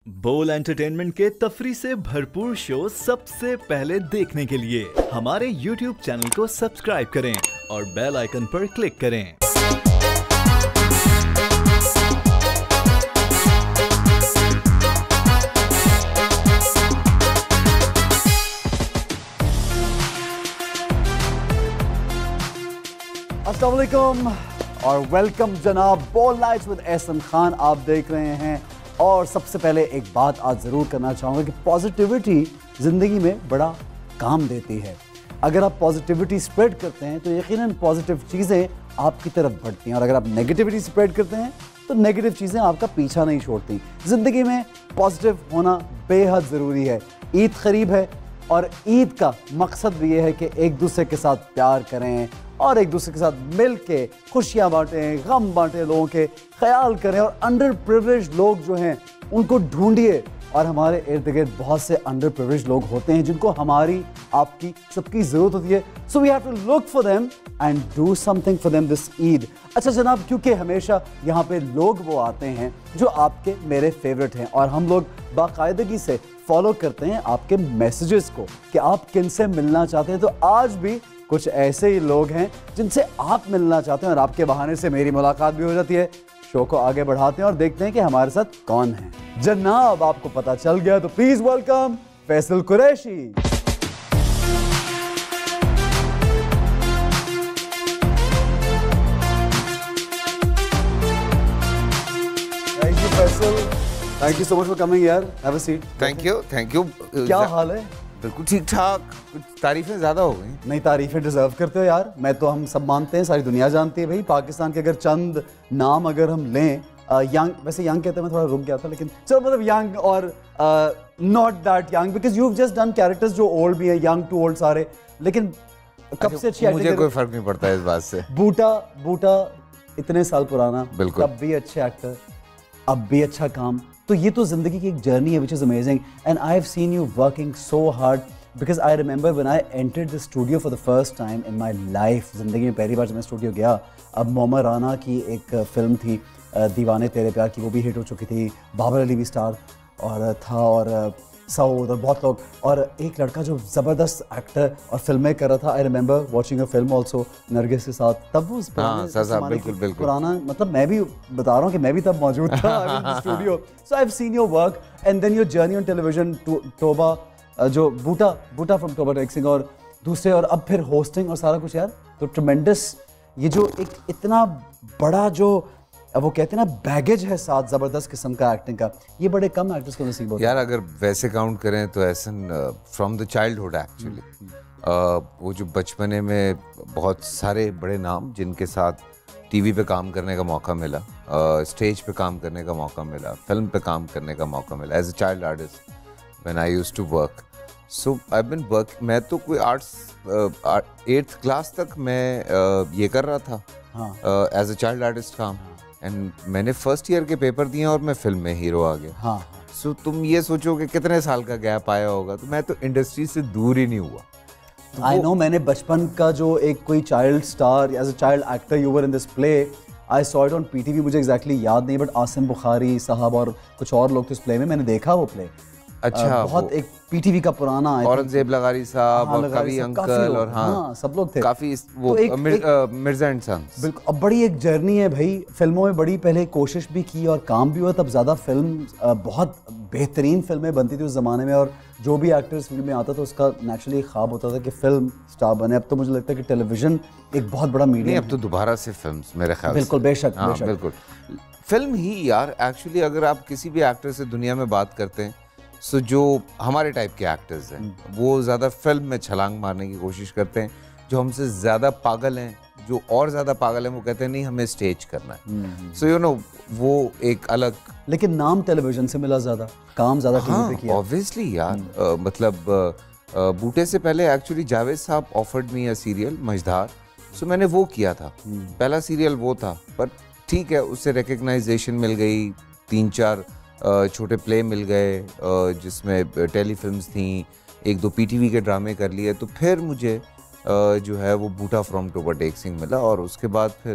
बोल एंटरटेनमेंट के तफरी से भरपूर शो सबसे पहले देखने के लिए हमारे YouTube चैनल को सब्सक्राइब करें और बेल आइकन पर क्लिक करें। अस्सलाम वालेकुम और वेलकम जनाब। बोल नाइट्स विद एहसन खान आप देख रहे हैं। और सबसे पहले एक बात आज ज़रूर करना चाहूँगा कि पॉजिटिविटी ज़िंदगी में बड़ा काम देती है। अगर आप पॉजिटिविटी स्प्रेड करते हैं तो यकीनन पॉजिटिव चीज़ें आपकी तरफ बढ़ती हैं, और अगर आप नेगेटिविटी स्प्रेड करते हैं तो नेगेटिव चीज़ें आपका पीछा नहीं छोड़ती। ज़िंदगी में पॉजिटिव होना बेहद ज़रूरी है। ईद करीब है और ईद का मकसद भी ये है कि एक दूसरे के साथ प्यार करें और एक दूसरे के साथ मिल के खुशियाँ बांटें, गम बांटें, लोगों के ख्याल करें। और अंडर प्रिविलेज्ड लोग जो हैं उनको ढूंढिए, और हमारे इर्द गिर्द बहुत से अंडर प्रिविलेज्ड लोग होते हैं जिनको हमारी, आपकी, सबकी ज़रूरत होती है। So we have to look for them and do something for them this Eid. अच्छा जनाब, क्योंकि हमेशा यहाँ पे लोग वो आते हैं जो आपके मेरे फेवरेट हैं, और हम लोग बाकायदगी से फॉलो करते हैं आपके मैसेजेस को कि आप किन से मिलना चाहते हैं। तो आज भी कुछ ऐसे ही लोग हैं जिनसे आप मिलना चाहते हैं और आपके बहाने से मेरी मुलाकात भी हो जाती है। शो को आगे बढ़ाते हैं और देखते हैं कि हमारे साथ कौन है। जनाब आपको पता चल गया तो please welcome Faisal Qureshi. Thank you Faisal, thank you so much for coming यार। Have a seat. Thank you. क्या हाल है? बिल्कुल ठीक ठाक। कुछ तारीफें ज़्यादा हो गई। नहीं, तारीफें डिजर्व करते हो यार। मैं तो, हम सब मानते हैं, सारी दुनिया जानती है भाई। पाकिस्तान के अगर चंद नाम अगर हम लें, यंग, वैसे यंग कहते हैं, मैं थोड़ा रुक गया था, लेकिन चलो मतलब यंग और not that young, because you just done characters जो ओल्ड भी हैं, यंग टू ओल्ड सारे। लेकिन कब से अच्छी मुझे कोई फर्क नहीं पड़ता इस बात से। बूटा इतने साल पुराना, बिल्कुल, तब भी अच्छे एक्टर, अब भी अच्छा काम। तो ये तो जिंदगी की एक जर्नी है which is amazing, and I have seen you working so hard, because I remember when I entered the studio for the first time in my life. ज़िंदगी में पहली बार जब मैं स्टूडियो गया, अब मोहम्मद राना की एक फिल्म थी दीवाने तेरे प्यार की, वो भी हिट हो चुकी थी। बाबर अली भी स्टार और था, और सऊद और बहुत लोग, और एक लड़का जो ज़बरदस्त एक्टर और फिल्में कर रहा था। I remember watching a film also Nargis के साथ। तब वो बिल्कुल पुराना, मतलब मैं भी बता रहा हूँ कि मैं भी तब मौजूद था studio. So I have seen your work and then your journey on television, Toba, जो बूटा फ्रॉम तोबा टेक्सिंग, और दूसरे, और अब फिर होस्टिंग और सारा कुछ यार। तो ट्रेमेंडस, ये जो एक इतना बड़ा जो वो कहते हैं ना बैगेज है साथ, ज़बरदस्त किस्म का एक्टिंग का, ये बड़े कम एक्टर्स को नसीब होता है यार। अगर वैसे काउंट करें तो ऐसन फ्रॉम द चाइल्डहुड एक्चुअली, वो जो बचपने में बहुत सारे बड़े नाम जिनके साथ टीवी पे काम करने का मौका मिला, स्टेज पे काम करने का मौका मिला, फिल्म पे काम करने का मौका मिला as a child artist when I used to work. So I been work, मैं तो कोई आर्ट्स 8th क्लास तक मैं ये कर रहा था एज अ चाइल्ड आर्टिस्ट काम, एंड मैंने फर्स्ट ईयर के पेपर दिए और मैं फिल्म में हीरो आ गया। हाँ। सो तुम ये सोचो कि कितने साल का गैप आया होगा। तो मैं तो इंडस्ट्री से दूर ही नहीं हुआ। तो आई नो, मैंने बचपन का जो एक कोई child star, as a child actor you were in this play, I saw it on PTV, मुझे एग्जैक्टली याद नहीं, बट आसिम बुखारी साहब और कुछ और लोग थे इस प्ले में, मैंने देखा वो प्ले। अच्छा, बहुत एक पीटीवी का पुराना, औरंगजेब लगारी साहब, हाँ, और कवि अंकल, और हाँ सब लोग थे काफी, वो तो मिर्जा एंड सन्स। बिल्कुल, अब बड़ी एक जर्नी है भाई। फिल्मों में बड़ी पहले कोशिश भी की और काम भी हुआ, तब ज़्यादा फिल्म, बहुत बेहतरीन फिल्में बनती थी उस ज़माने में, और जो भी एक्टर्स फील्ड में आता था उसका नेचुरली ख्वाब होता था कि फिल्म स्टार बने। अब तो मुझे लगता है कि टेलीविजन एक बहुत बड़ा मीडियम है। अब तो दोबारा से फिल्म, मेरे ख्याल, बिल्कुल, बेशक, बिल्कुल फिल्म ही यार। एक्चुअली अगर आप किसी भी एक्टर से दुनिया में बात करते हैं, सो जो हमारे टाइप के एक्टर्स हैं वो ज़्यादा फिल्म में छलांग मारने की कोशिश करते हैं। जो हमसे ज़्यादा पागल हैं, जो और ज़्यादा पागल हैं, वो कहते हैं नहीं हमें स्टेज करना है। सो यू नो, वो एक अलग, लेकिन नाम टेलीविजन से मिला ज़्यादा, काम ज़्यादा टीवी पे किया ऑब्वियसली यार। मतलब बूटे से पहले एक्चुअली जावेद साहब ऑफर्ड मी अ सीरियल मझधार, सो मैंने वो किया था। पहला सीरियल वो था, पर ठीक है, उससे रिकग्नाइजेशन मिल गई, 3-4 छोटे प्ले मिल गए जिसमें टेलीफिल्म्स थी, 1-2 पीटीवी के ड्रामे कर लिए। तो फिर मुझे जो है वो बूटा फ्रॉम तोबा टेक्सिंग मिला, और उसके बाद फिर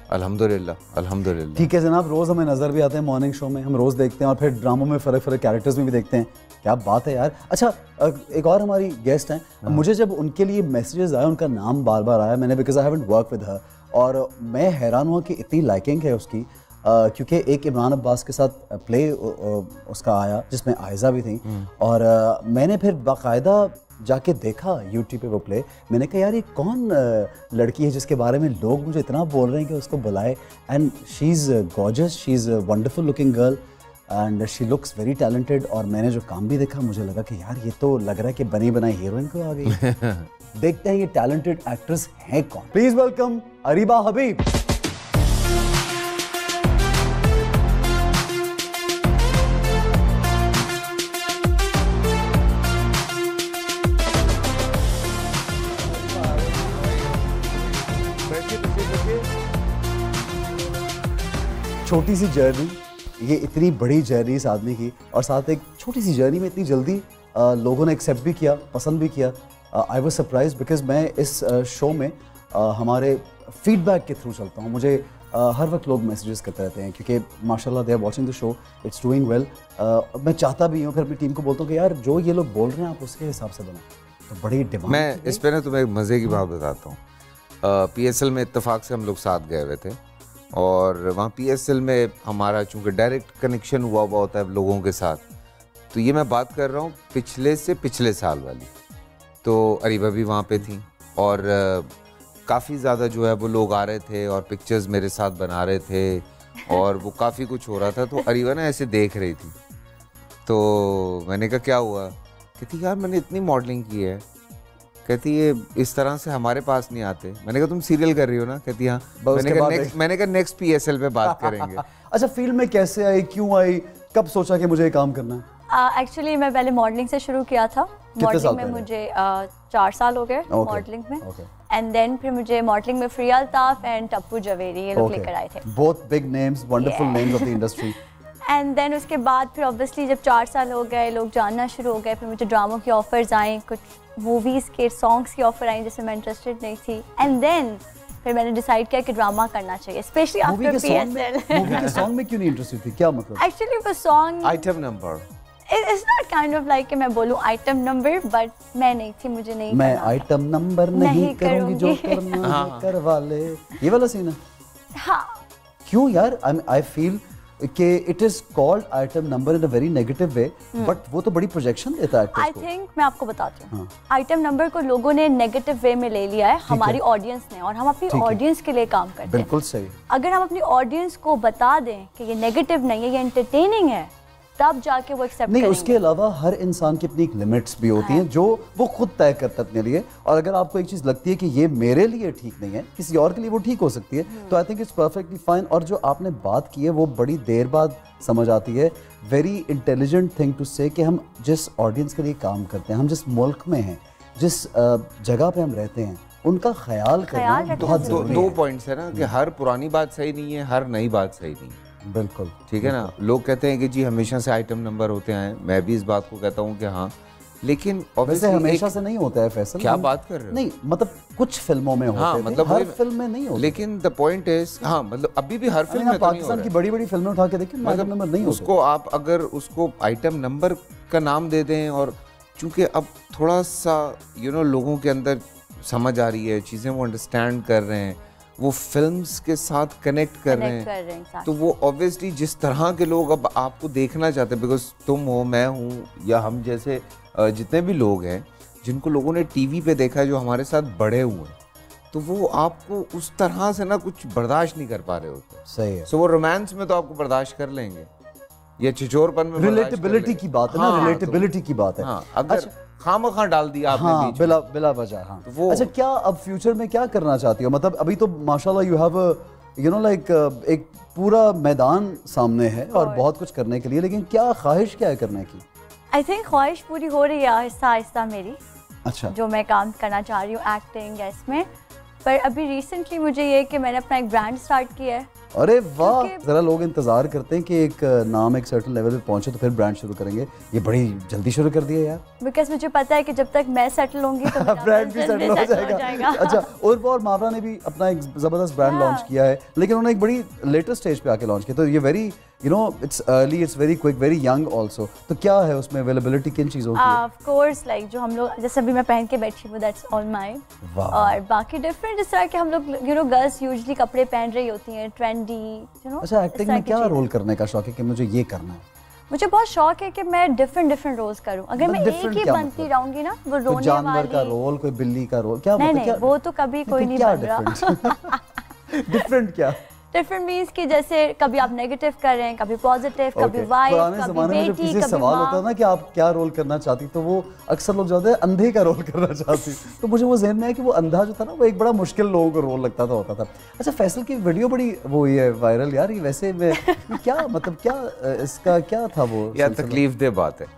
अल्हम्दुलिल्लाह अल्हम्दुलिल्लाह। ठीक है जनाब, रोज़ हमें नज़र भी आते हैं मॉर्निंग शो में, हम रोज़ देखते हैं और फिर ड्रामों में फ़र्क कैरेक्टर्स में भी देखते हैं। क्या बात है यार। अच्छा, एक और हमारी गेस्ट हैं, मुझे जब उनके लिए मैसेजेस आए, उनका नाम बार बार आया, मैंने because I haven't work with her, और मैं हैरान हुआ कि इतनी लाइकिंग है उसकी, क्योंकि एक इमरान अब्बास के साथ प्ले उसका आया जिसमें आयज़ा भी थी, और मैंने फिर बाकायदा जाके देखा यूट्यूब पे वो प्ले। मैंने कहा यार ये कौन लड़की है जिसके बारे में लोग मुझे इतना बोल रहे हैं कि उसको बुलाए, and she is gorgeous, she is wonderful looking girl and she looks very talented. और मैंने जो काम भी देखा मुझे लगा कि यार ये तो लग रहा है कि बनी बनाई हीरोइन को आ गई। देखते हैं ये टैलेंटेड एक्ट्रेस है कौन। Please welcome Areeba Habib. छोटी सी जर्नी, ये इतनी बड़ी जर्नी इस आदमी की, और साथ एक छोटी सी जर्नी में इतनी जल्दी लोगों ने एक्सेप्ट भी किया, पसंद भी किया। आई वाज सरप्राइज बिकॉज मैं इस शो में हमारे फीडबैक के थ्रू चलता हूँ। मुझे हर वक्त लोग मैसेजेस करते रहते हैं क्योंकि माशाल्लाह they are watching the show, it's doing well. मैं चाहता भी हूँ, फिर अपनी टीम को बोलता हूँ कि यार जो ये लोग बोल रहे हैं आप उसके हिसाब से बनाओ। तो बड़ी डिमांड। मैं इस पे ना तुम्हें एक मज़े की बात बताता हूँ। PSL में इत्तेफाक से हम लोग साथ गए हुए थे, और वहाँ PSL में हमारा चूँकि डायरेक्ट कनेक्शन हुआ होता है लोगों के साथ, तो ये मैं बात कर रहा हूँ पिछले से पिछले साल वाली। तो अरीबा भी वहाँ पे थी, और काफ़ी ज़्यादा जो है वो लोग आ रहे थे और पिक्चर्स मेरे साथ बना रहे थे, और वो काफ़ी कुछ हो रहा था। तो अरीबा ना ऐसे देख रही थी, तो मैंने कहा क्या हुआ? कहती यार मैंने इतनी मॉडलिंग की है, कहती ये इस तरह से हमारे पास नहीं आते। मैंने कहा तुम सीरियल कर रही हो ना? कहती हाँ। मैंने कहा नेक्स्ट PSL पे बात करेंगे। अच्छा, फील्ड में कैसे आई, क्यों आई, कब सोचा कि मुझे ये काम करना है? एक्चुअली मैं पहले मॉडलिंग से शुरू किया था। मॉडलिंग में मुझे 4 साल हो गए मॉडलिंग में, एंड देन फिर मुझे मॉडलिंग में फ्रिया अल्ताफ एंड टप्पू जवेरी ये लोग लेकर आए थे। Both big names, wonderful names of the industry. And then उसके बाद फिर ऑब्वियसली जब 4 साल हो गए, लोग जानना शुरू हो गए, फिर मुझे ड्रामों की ऑफर्स आई, कुछ मूवीज़ के सॉन्ग्स की ऑफर आई जिसमें मैं इंटरेस्टेड नहीं थी। एंड देन फिर मैंने डिसाइड किया कि ड्रामा करना चाहिए, स्पेशली आफ्टर PSL। मूवी के सॉन्ग में क्यों नहीं इंटरेस्टेड थी, क्या मतलब? एक्चुअली वो song item number, it's not kind of like कि मैं बोलूं आइटम नंबर, बट मैं नहीं थी, मुझे नहीं, मैं आइटम नंबर नहीं करूंगी, जो करना है करवा ले, ये वाला सीन है। हाँ, क्यों यार? आई फील कि it is called item number in a very negative way, but वो तो बड़ी प्रोजेक्शन देता है एक्टर्स को। आई थिंक मैं आपको बताती हूँ, आइटम नंबर को लोगों ने नेगेटिव वे में ले लिया है, हमारी ऑडियंस ने, और हम अपनी ऑडियंस के लिए काम करते हैं। बिल्कुल सही। अगर हम अपनी ऑडियंस को बता दें कि ये नेगेटिव नहीं है, ये एंटरटेनिंग है, तब जाके वो एक्सेप्ट नहीं करेंगे। उसके अलावा हर इंसान की अपनी लिमिट्स भी होती हैं जो वो खुद तय करता है अपने लिए, और अगर आपको एक चीज़ लगती है कि ये मेरे लिए ठीक नहीं है, किसी और के लिए वो ठीक हो सकती है, तो I think it's perfectly fine. और जो आपने बात की है वो बड़ी देर बाद समझ आती है। वेरी इंटेलिजेंट थिंग टू से कि हम जिस ऑडियंस के लिए काम करते हैं, हम जिस मुल्क में हैं, जिस जगह पे हम रहते हैं, उनका ख्याल करना बहुत ज़रूरी है। दो पॉइंट्स है ना कि हर पुरानी बात सही नहीं है, हर नई बात सही नहीं है। बिल्कुल ठीक है ना। लोग कहते हैं कि जी हमेशा से आइटम नंबर होते हैं, मैं भी इस बात को कहता हूँ कि हाँ, लेकिन वैसे हमेशा से नहीं होता है फैसल। क्या बात कर रहे हो? नहीं मतलब कुछ फिल्मों में होते हैं, मतलब हर फिल्म में नहीं होता। लेकिन द पॉइंट इज, हाँ मतलब अभी भी हर फिल्म में पाकिस्तान की बड़ी बड़ी फिल्में उठा के देखिए, आइटम नंबर नहीं होता। उसको आप अगर उसको आइटम नंबर का नाम दे दें, और चूंकि अब थोड़ा सा लोगों के अंदर समझ आ रही है, चीज़ें वो अंडरस्टैंड कर रहे हैं, वो फिल्म्स के साथ कनेक्ट कर रहे हैं, तो वो ऑब्वियसली जिस तरह के लोग अब आपको देखना चाहते हैं, बिकॉज तुम हो, मैं हूँ, या हम जैसे जितने भी लोग हैं जिनको लोगों ने टीवी पे देखा है, जो हमारे साथ बड़े हुए हैं, तो वो आपको उस तरह से ना कुछ बर्दाश्त नहीं कर पा रहे होते। सही है। सो वो रोमांस में तो आपको बर्दाश्त कर लेंगे, ये छिछोरपन में रिलेटेबिलिटी की बात है ना, रिलेटेबिलिटी की बात है। अगर खामखा डाल दिया आपने बीच में, बिला वजह। हाँ, वो अच्छा, क्या अब फ्यूचर में क्या करना चाहती हो? मतलब अभी तो माशाल्लाह यू हैव लाइक एक पूरा मैदान सामने है और बहुत कुछ करने के लिए, लेकिन क्या ख्वाहिश क्या है करने की? आई थिंक ख्वाहिश पूरी हो रही है आहिस्ता आहिस्ता मेरी। अच्छा, जो मैं काम करना चाह रही हूँ एक्टिंग या इसमें, पर अभी रिसेंटली मुझे ये कि मैंने अपना एक ब्रांड स्टार्ट किया है, अरे वाह, जरा लोग इंतजार करते हैं कि एक नाम एक सर्टेन लेवल पे पहुंचे तो फिर ब्रांड शुरू करेंगे। ये बड़ी जल्दी शुरू कर दिया यार। बिकॉज मुझे पता है कि जब तक मैं सेटल होंगी तो ब्रांड भी सेटल हो जाएगा। अच्छा, उर्वा और मावरा ने भी अपना एक जबरदस्त ब्रांड लॉन्च किया है, लेकिन उन्होंने एक बड़ी लेटेस्ट स्टेज पे आके लॉन्च किया, तो ये very it's early, it's very quick, very young also. तो क्या है उसमें अवेलेबिलिटी, किन चीज़ों की? ऑफ कोर्स लाइक जो हम लोग जैसे अभी मैं पहन के बैठी हूँ, दैट्स ऑल माइन। और बाकी डिफरेंट जिस तरह के हम लोग गर्ल्स यूजुअली कपड़े पहन रही होती हैं, ट्रेंडी। अच्छा, एक्टिंग में क्या रोल करने का शौक है कि मुझे ये करना है? मुझे बहुत शौक है कि मैं डिफरेंट रोल्स करूं। अगर मैं एक ही बनती रहूंगी ना, वो रोने वाली, जानवर का रोल, कोई बिल्ली का रोल, क्या नहीं, वो तो कभी कोई नहीं बन रहा। डिफरेंट क्या? डिफरेंट मीन्स कि जैसे कभी आप नेगेटिव कर रहे हैं, कभी पॉजिटिव, कभी वाइफ, कभी बेटी, कभी सवाल होता है ना कि आप क्या रोल करना चाहती, तो वो अक्सर लोग जाते हैं अंधे का रोल करना चाहती। तो मुझे वो जहन में है कि वो अंधा जो था ना, वो एक बड़ा मुश्किल लोगों को रोल लगता था, होता था। अच्छा, फैसल की वीडियो बड़ी वो ये वायरल यार, ये वैसे में क्या मतलब क्या इसका क्या था वो? यार तकलीफ दे बात है।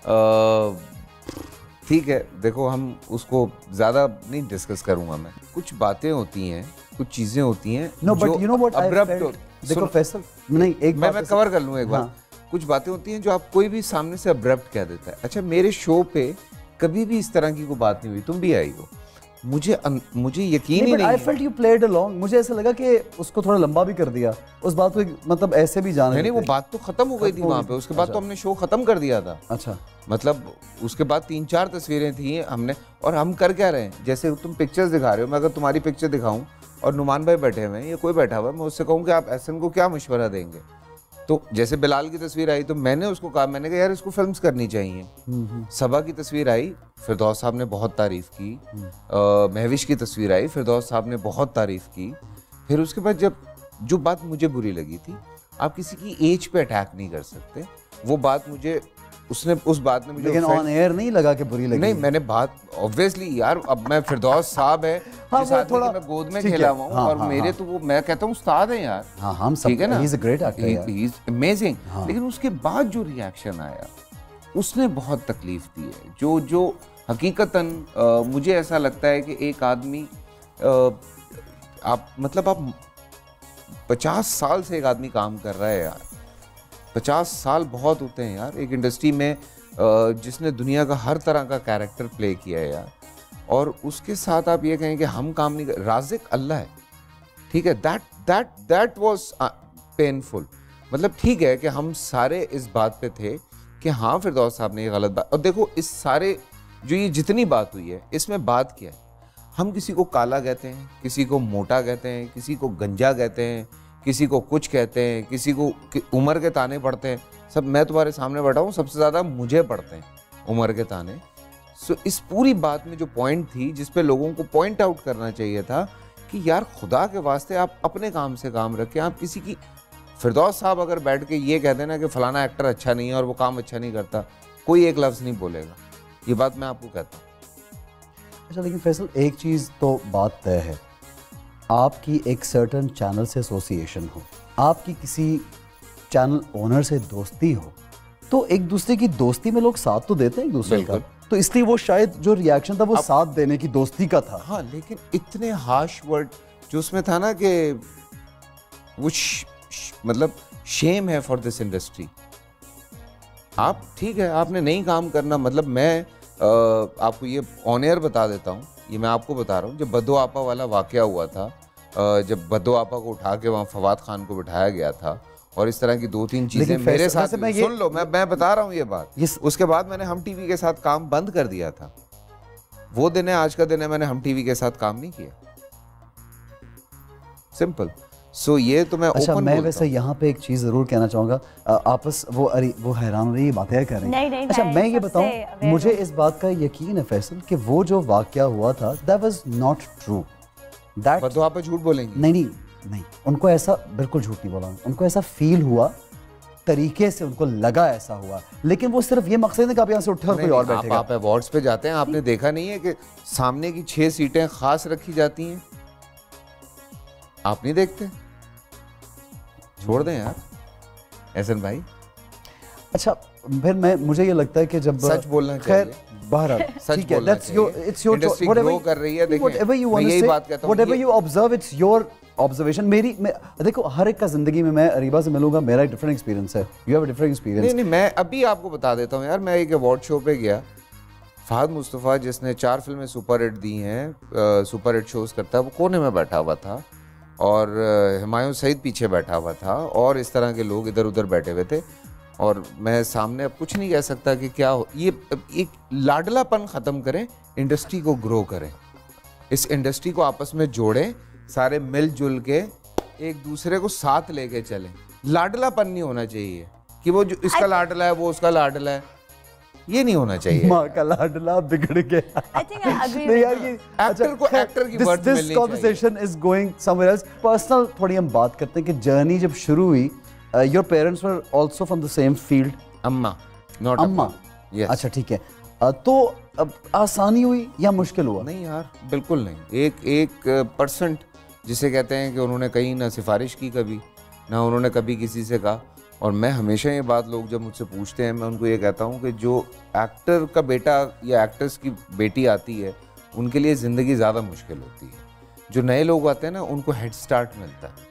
ठीक है, देखो हम उसको ज़्यादा नहीं डिस्कस करूँगा मैं। कुछ बातें होती हैं, कुछ चीज़ें होती हैं देखो फैसल, नहीं एक मैं कवर कर लूँ एक बार। कुछ बातें होती हैं जो आप कोई भी सामने से अब्रप्ट कह देता है। अच्छा, मेरे शो पे कभी भी इस तरह की कोई बात नहीं हुई, तुम भी आई हो, मुझे यकीन ही नहीं। I felt you played along। मुझे ऐसा लगा कि उसको थोड़ा लंबा भी कर दिया, उस बात को मतलब ऐसे भी जाने नहीं, वो बात तो खत्म हो गई थी वहाँ पे। उसके बाद तो हमने शो खत्म कर दिया था। अच्छा, मतलब उसके बाद 3-4 तस्वीरें थी हमने, और हम कर क्या रहे हैं, जैसे तुम पिक्चर्स दिखा रहे हो, मैं अगर तुम्हारी पिक्चर दिखाऊं और नुमान भाई बैठे हुए हैं या कोई बैठा हुआ है, मैं उससे कहूँ कि आप एहसन को क्या मशवरा देंगे, तो जैसे बिलाल की तस्वीर आई तो मैंने उसको कहा, मैंने कहा यार इसको फिल्म्स करनी चाहिए। सबा की तस्वीर आई, फिरदौस साहब ने बहुत तारीफ की। महविश की तस्वीर आई, फिरदौस साहब ने बहुत तारीफ की। फिर उसके बाद जब जो बात मुझे बुरी लगी थी, आप किसी की एज पे अटैक नहीं कर सकते, वो बात मुझे उस बात ने मुझे, लेकिन ऑन एयर नहीं लगा कि बुरी लगी? नहीं, मैंने बात ऑब्वियसली यार, अब मैं फिरदौस साहब है जिस आदमी को मैं गोद में खेला हुआ हूँ, और मेरे तो वो मैं कहता हूँ उस्ताद है यार। हाँ, हम सब, ठीक है ना, he is a great actor, he is amazing. लेकिन उसके बाद जो रिएक्शन आया, उसने बहुत तकलीफ दी है। जो हकीकतन मुझे ऐसा लगता है कि एक आदमी आप 50 साल से एक आदमी काम कर रहा है यार। 50 साल बहुत होते हैं यार एक इंडस्ट्री में, जिसने दुनिया का हर तरह का कैरेक्टर प्ले किया है यार, और उसके साथ आप ये कहें कि हम काम नहीं कर, राज़िक अल्लाह है, ठीक है, दैट वाज पेनफुल। मतलब ठीक है कि हम सारे इस बात पे थे कि हाँ फिरदौस साहब ने ये गलत बात, और देखो इस सारे जो ये जितनी बात हुई है, इसमें बात क्या है, हम किसी को काला कहते हैं, किसी को मोटा कहते हैं, किसी को गंजा कहते हैं, किसी को कुछ कहते हैं, किसी को उम्र के ताने पड़ते हैं। सब, मैं तुम्हारे सामने बैठा हूँ, सबसे ज़्यादा मुझे पड़ते हैं उम्र के ताने। सो इस पूरी बात में जो पॉइंट थी, जिस पे लोगों को पॉइंट आउट करना चाहिए था कि यार खुदा के वास्ते आप अपने काम से काम रखें। आप किसी की, फिरदौस साहब अगर बैठ के ये कह देना कि फलाना एक्टर अच्छा नहीं है और वो काम अच्छा नहीं करता, कोई एक लफ्ज़ नहीं बोलेगा। ये बात मैं आपको कहता हूँ। अच्छा, लेकिन फैसल एक चीज़ तो बात तय है, आपकी एक सर्टन चैनल से एसोसिएशन हो, आपकी किसी चैनल ओनर से दोस्ती हो, तो एक दूसरे की दोस्ती में लोग साथ तो देते हैं एक दूसरे का, तो इसलिए वो शायद जो रिएक्शन था वो साथ देने की दोस्ती का था। हाँ, लेकिन इतने हार्श वर्ड जो उसमें था ना कि वो मतलब शेम है फॉर दिस इंडस्ट्री। आप ठीक है, आपने नहीं काम करना, मतलब मैं आपको ये ऑन एयर बता देता हूँ, ये मैं आपको बता रहा हूँ, जब बद्दो आपा वाला वाकया हुआ था, जब बद्दो आपा को उठा के वहाँ फवाद खान को बिठाया गया था, और इस तरह की 2-3 चीजें मेरे साथ, सुन लो, मैं बता रहा हूँ ये बात। उसके बाद मैंने हम टीवी के साथ काम बंद कर दिया था। वो दिन है, आज का दिन है, मैंने हम टीवी के साथ काम नहीं किया, सिंपल। सो ये तो मैं अच्छा, ओपन मैं वैसे यहाँ पे एक चीज़ ज़रूर कहना चाहूँगा, आपस वो हैरान हो रही है, बातें कर रहे हैं। नहीं, अच्छा, मैं ये बताऊँ, मुझे इस बात का यकीन है फैसल कि वो जो वाकया हुआ था, that was not true. That तो आप झूठ बोलेंगे? नहीं, उनको ऐसा बिल्कुल झूठ नहीं बोला, उनको ऐसा फील हुआ, तरीके से उनको लगा ऐसा हुआ, लेकिन वो सिर्फ ये मकसद है कि आप यहाँ से उठे और कोई और बैठेगा। आप अवार्ड्स पे जाते हैं, आपने देखा नहीं है कि सामने की 6 सीटें खास रखी जाती हैं? आप नहीं देखते? छोड़ दें यार एहसन भाई। अच्छा, फिर मुझे ये लगता है कि जब सच बोलना चाहिए, बहरहाल सच ठीक है, बोलना that's your, चाहिए। it's your Industry whatever grow कर रही है, देखें, whatever you मैं want to यही say, बात कहता हूँ, whatever ये- you observe, it's your observation। देखो हर एक का जिंदगी में, मैं अरीबा से मिलूंगा, मेरा एक डिफरेंट एक्सपीरियंस है, you have a different experience। नहीं, मैं अभी आपको बता देता हूँ यार, मैं एक अवार्ड शो पे गया, फहद मुस्तफ़ा जिसने 4 फिल्में सुपर हिट दी हैं, सुपर हिट शोज करता है, वो कोने में बैठा हुआ था और हुमायूं सईद पीछे बैठा हुआ था और इस तरह के लोग इधर उधर बैठे हुए थे और मैं सामने अब कुछ नहीं कह सकता कि क्या हो, ये एक लाडलापन ख़त्म करें, इंडस्ट्री को ग्रो करें, इस इंडस्ट्री को आपस में जोड़ें, सारे मिलजुल के एक दूसरे को साथ लेके चलें। लाडलापन नहीं होना चाहिए कि वो जो इसका लाडला है वो उसका लाडला है, ये नहीं होना चाहिए। माँ का लाडला बिगड़ गया। I think I agree नहीं with यार, you. ये एक्टर को एक्टर की वर्थ दिस मिलनी conversation is going somewhere else. Personal थोड़ी हम बात करते हैं कि जर्नी जब शुरू हुई, your parents were also from the same field. अम्मा, नॉट अम्मा, Yes. अच्छा ठीक है। तो अब आसानी हुई या मुश्किल हुआ? नहीं यार, बिल्कुल नहीं। एक परसेंट जिसे कहते हैं कि उन्होंने कहीं ना सिफारिश की कभी, ना उन्होंने कभी किसी से कहा। और मैं हमेशा ये बात, लोग जब मुझसे पूछते हैं, मैं उनको ये कहता हूँ कि जो एक्टर का बेटा या एक्ट्रेस की बेटी आती है, उनके लिए ज़िंदगी ज़्यादा मुश्किल होती है। जो नए लोग आते हैं ना, उनको हेड स्टार्ट मिलता है।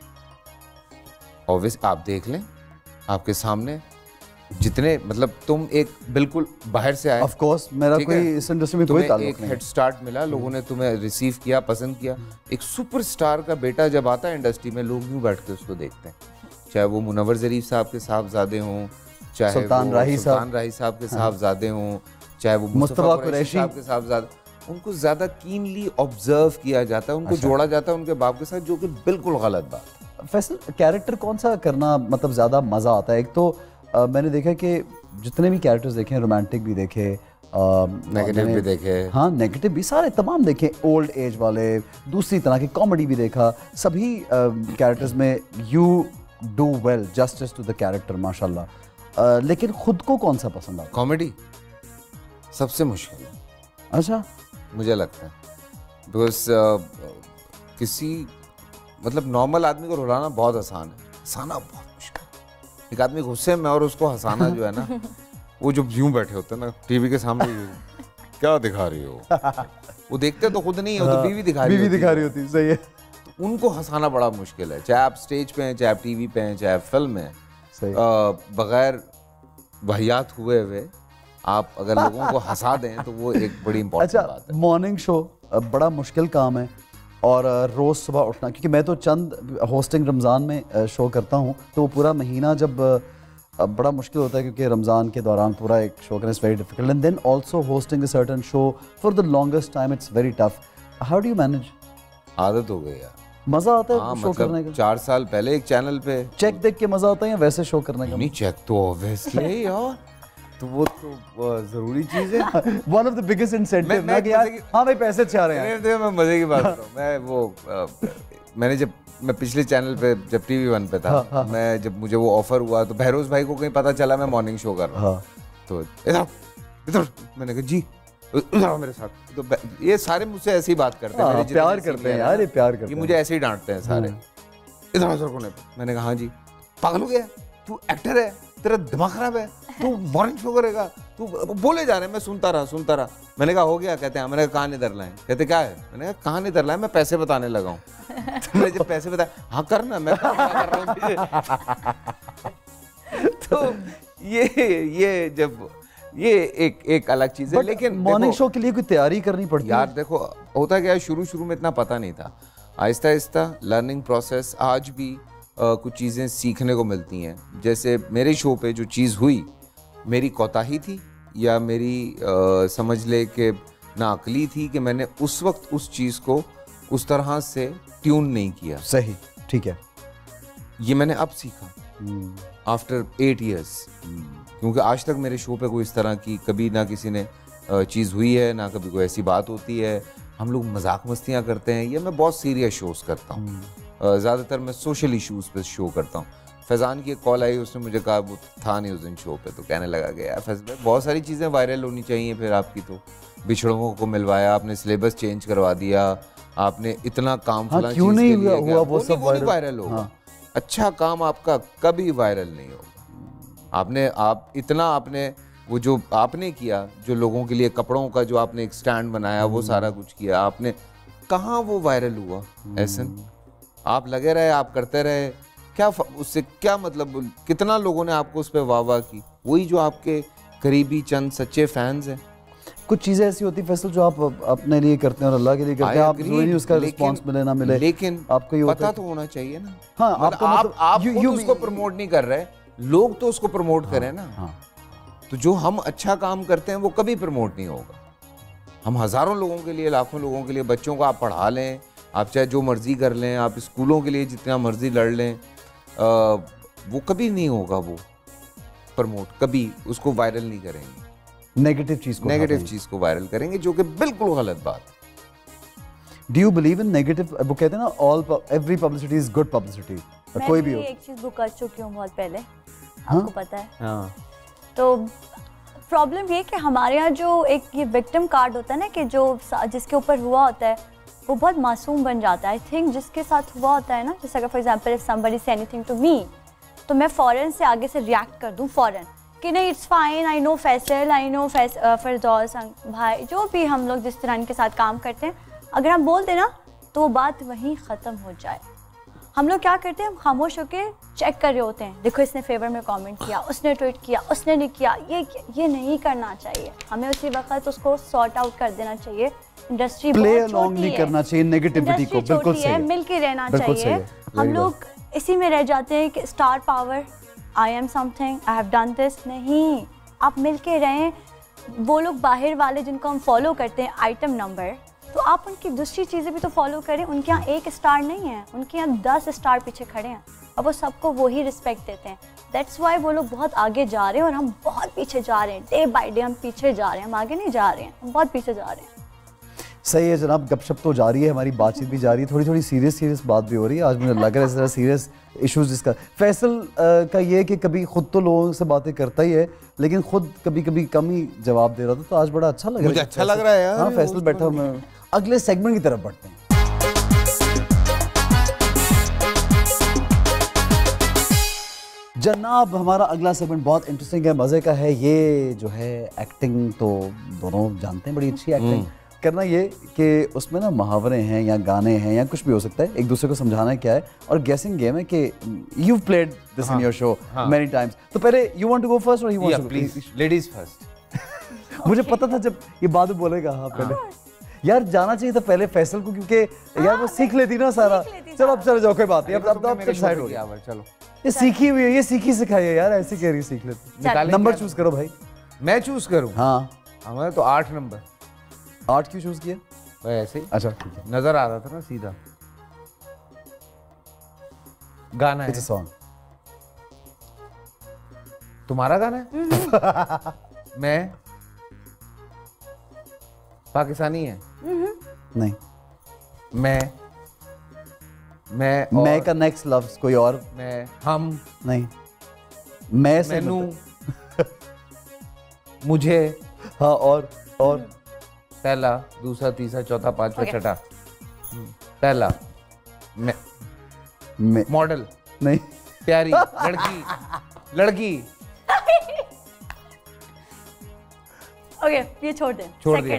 ऑब्वियस आप देख लें, आपके सामने जितने, मतलब तुम एक बिल्कुल बाहर से आए, ऑफ कोर्स मेरा ठीक कोई है? इस इंडस्ट्री में कोई तुम्हें ताल्लुक एक नहीं। हेड स्टार्ट मिला, लोगों ने तुम्हें रिसीव किया, पसंद किया। एक सुपरस्टार का बेटा जब आता है इंडस्ट्री में, लोग यूं बैठ के उसको देखते हैं, चाहे वो मुनव्वर ज़रीफ साहब के साहबजादे हों, चाहे सुल्तान राही साहब के साहबजादे हों, चाहे वो मुस्तफा कुरैशी कुरैशी साहब के साहबजादे, उनको ज़्यादा कीनली ऑब्जर्व किया जाता है, उनको जोड़ा जाता है उनके बाप के साथ, जो कि बिल्कुल गलत बात है। फैसल, कैरेक्टर कौन सा करना मतलब ज़्यादा मज़ा आता है? एक तो मैंने देखा कि जितने भी कैरेक्टर्स देखे, रोमांटिक भी देखे, नेगेटिव भी देखे, हाँ नेगेटिव भी, सारे तमाम देखे, ओल्ड एज वाले, दूसरी तरह की कॉमेडी भी देखा, सभी कैरेक्टर्स में you do well, justice to the character माशाल्लाह। लेकिन खुद को कौन सा पसंद आता कॉमेडी सबसे मुश्किल है, है? अच्छा, मुझे लगता है। बिकॉज किसी, मतलब नॉर्मल आदमी को रुलाना बहुत आसान है, हंसाना बहुत मुश्किल है। एक आदमी गुस्से में और उसको हंसाना जो है ना, वो जो यूं बैठे होते हैं ना टीवी के सामने, यूं क्या दिखा रही हो, वो देखते तो खुद नहीं है, वो तो बीवी दिखा रही होती है। सही है। तो उनको हंसाना बड़ा मुश्किल है, चाहे आप स्टेज पे हैं, चाहे आप टीवी पे हैं, चाहे आप फिल्म में। सही। बगैर वाहियात हुए आप अगर लोगों को हंसा दें तो वो एक बड़ी इंपॉर्टेंट बात है। मॉर्निंग शो बड़ा मुश्किल काम है और रोज़ सुबह उठना, क्योंकि मैं तो चंद होस्टिंग रमज़ान में शो करता हूँ, तो वो पूरा महीना जब बड़ा मुश्किल होता है, क्योंकि रमज़ान के दौरान पूरा एक शो करना is very difficult, and then also hosting a certain show for the longest time, it's very tough. How do you manage? आदत हो गई यार। मज़ा आता है हाँ, शो करने मतलब का? 4 साल पहले एक चैनल पे चेक देख के मज़ा आता है या वैसे शो करने का? नहीं, चेक तो ऑब्वियसली यार, तो वो तो जरूरी चीज है। One of the biggest incentive ना कि यार हाँ भाई पैसे अच्छे आ रहे हैं। मैं मजे की बात करूँ, मैं वो मैंने जब मैं पिछले चैनल पे जब टीवी 1 पे था, मैं जब मुझे वो ऑफर हुआ तो बहरोज भाई को कहीं पता चला मैं मॉर्निंग शो कर रहा हूँ, तो इधर मैंने कहा जी उधर मेरे साथ, तो ये सारे मुझसे ऐसी बात करते हैं, प्यार करते हैं यार, ये प्यार करते हैं, हैं, मुझे ऐसे ही डांटते हैं सारे, इधर उधर कोने पे। मैंने कहा हाँ जी, पागल हो गया, तू एक्टर है, तेरा दिमाग खराब है, तू मॉर्निंग शो करेगा, तू बोले जा रहे हैं। मैं सुनता रहा। मैंने कहा हो गया, कहते हैं मैंने कहा कहाँ निधर लाए, कहते क्या है, मैंने कहा कहाँ निधर लाए, मैं पैसे बताने लगा हूँ। तो मैंने जब पैसे बताया, हाँ करना, मैं कर रहा हूँ। तो ये जब ये एक अलग चीज है, लेकिन मॉर्निंग शो के लिए कोई तैयारी करनी पड़ती है यार। देखो होता क्या है, शुरू में इतना पता नहीं था, आहिस्ता आहिस्ता लर्निंग प्रोसेस, आज भी कुछ चीज़ें सीखने को मिलती हैं। जैसे मेरे शो पे जो चीज़ हुई, मेरी कोताही थी या मेरी समझ ले कि नाअक्ली थी कि मैंने उस वक्त उस चीज़ को उस तरह से ट्यून नहीं किया। सही, ठीक है, ये मैंने अब सीखा आफ्टर 8 years, क्योंकि आज तक मेरे शो पे कोई इस तरह की कभी ना किसी ने चीज़ हुई है, ना कभी कोई ऐसी बात होती है। हम लोग मजाक मस्तियाँ करते हैं, या मैं बहुत सीरियस शोज़ करता हूँ, ज़्यादातर मैं सोशल इश्यूज़ पे शो करता हूँ। फैज़ान की एक कॉल आई, उसने मुझे कहा, वो था नहीं उस दिन शो पे, तो कहने लगा कि यार फैज़ भाई बहुत सारी चीज़ें वायरल होनी चाहिए, फिर आपकी तो बिछड़ों को मिलवाया आपने, सिलेबस चेंज करवा दिया आपने, इतना काम हाँ, क्यों नहीं हुआ वो सब वायरल होगा। अच्छा काम आपका कभी वायरल नहीं होगा। आप वो जो आपने किया, जो लोगों के लिए कपड़ों का जो आपने एक स्टैंड बनाया, वो सारा कुछ किया आपने, कहाँ वो वायरल हुआ? एहसन, आप लगे रहे, आप करते रहे, क्या उससे क्या मतलब, कितना लोगों ने आपको उस पर वाह वाह की? वही जो आपके करीबी चंद सच्चे फैंस हैं। कुछ चीजें ऐसी होती फैसल जो आप अपने लिए करते हैं और अल्लाह के लिए करते हैं, आप जरूरी नहीं उसका रिस्पांस मिले ना मिले, लेकिन आपको ये पता तो होना चाहिए ना। हाँ, आपको आप खुद उसको प्रमोट नहीं कर रहे, लोग तो उसको प्रमोट करें ना। हाँ। तो जो हम अच्छा काम करते हैं वो कभी प्रमोट नहीं होगा। हम हजारों लोगों के लिए, लाखों लोगों के लिए, बच्चों को आप पढ़ा लें, आप चाहे जो मर्जी कर लें, आप स्कूलों के लिए जितना मर्जी लड़ लें, वो कभी नहीं होगा वो प्रमोट, कभी उसको वायरल नहीं करेंगे। नेगेटिव चीज को वायरल करेंगे, जो कि बिल्कुल गलत बात है। Do you believe in negative? वो कहते हैं ना, every publicity is good publicity. कोई भी हो। एक चीज बुक कर चुकी हूँ बहुत पहले, आपको पता है। हाँ। तो प्रॉब्लम ये कि हमारे यहाँ जो एक ये विक्टिम कार्ड होता है ना, कि जो जिसके ऊपर हुआ होता है वो बहुत मासूम बन जाता है। आई थिंक जिसके साथ हुआ होता है ना, जैसे अगर for example if somebody say anything to me, तो मैं फ़ौरन से आगे से रिएक्ट कर दूँ फ़ौरन कि नहीं it's fine, I know Faisal, I know Firdaus भाई, जो भी हम लोग जिस तरह के साथ काम करते हैं, अगर हम बोल दें ना तो वो बात वहीं ख़त्म हो जाए। हम लोग क्या करते हैं, हम खामोश होकर चेक कर रहे होते हैं, देखो इसने फेवर में कमेंट किया, उसने ट्वीट किया, उसने नहीं किया, ये नहीं करना चाहिए। हमें उसी वक्त उसको सॉर्ट आउट कर देना चाहिए। इंडस्ट्री प्ले अलोंग नहीं करना चाहिए नेगेटिविटी को, बिल्कुल सही है, मिल के रहना चाहिए। हम लोग इसी में रह जाते हैं कि star power, I am something, I have done this. नहीं, आप मिल के रहें। वो लोग बाहर वाले जिनको हम फॉलो करते हैं आइटम नंबर, तो आप उनकी दूसरी चीज़ें भी तो फॉलो करें। उनके यहाँ 1 स्टार नहीं है, उनके यहाँ 10 स्टार पीछे खड़े हैं, और वो सबको वही रिस्पेक्ट देते हैं। दैट्स वाई वो लोग बहुत आगे जा रहे हैं और हम बहुत पीछे जा रहे हैं। डे बाय डे हम पीछे जा रहे हैं, हम आगे नहीं जा रहे हैं, हम बहुत पीछे जा रहे हैं। सही है जनाब, गपशप तो जारी है, हमारी बातचीत भी जारी है, थोड़ी थोड़ी सीरियस बात भी हो रही है। आज मुझे लग रहा है इस तरह सीरियस इश्यूज जिसका फैसल का ये कि कभी खुद तो लोगों से बातें करता ही है, लेकिन खुद कभी कभी कम ही जवाब दे रहा था। तो आज बड़ा अच्छा लग रहा है, मुझे अच्छा लग रहा है यार। हाँ, फैसल बैठा। मैं अगले सेगमेंट की तरफ बढ़ते हैं। जनाब, हमारा अगला सेगमेंट बहुत इंटरेस्टिंग है, मजे का है। ये जो है एक्टिंग तो दोनों जानते हैं, बड़ी अच्छी एक्टिंग करना। ये कि उसमें ना मुहावरे हैं या गाने हैं या कुछ भी हो सकता है, एक दूसरे को समझाना क्या है। और गेसिंग गेम है कि you played this in your show many times. तो पहले you want to go first और you want to please ladies first. मुझे पता था जब ये बात बोलेगा। हाँ, पहले यार जाना चाहिए था पहले फैसल को, क्योंकि यार वो सीख लेती ना सारा। चलो अब चलो जाओ, कोई बात नहीं, अब डिसाइड हो गया। चलो, ये सीखी हुई है, ये सीखी सिखाई है यार, ऐसी कह रही सीख लेती। नंबर चूज करो भाई। मैं चूज करूं? हाँ, हमारे तो 8 नंबर। 8 क्यों चूज किया? भाई ऐसे ही अच्छा, ठीक है। नजर आ रहा था ना सीधा। गाना है, सॉन्ग तुम्हारा गाना है? मैं पाकिस्तानी है? नहीं, मैं का नेक्स्ट लफ्ज कोई और? मैं, हम नहीं, मैं से मैनू, मुझे। हाँ, और पहला, दूसरा, तीसरा, चौथा, पांचवा, छठा। पहला मैं मॉडल। नहीं, प्यारी लड़की। ओके, ये छोड़ दें। छोड़ दिया।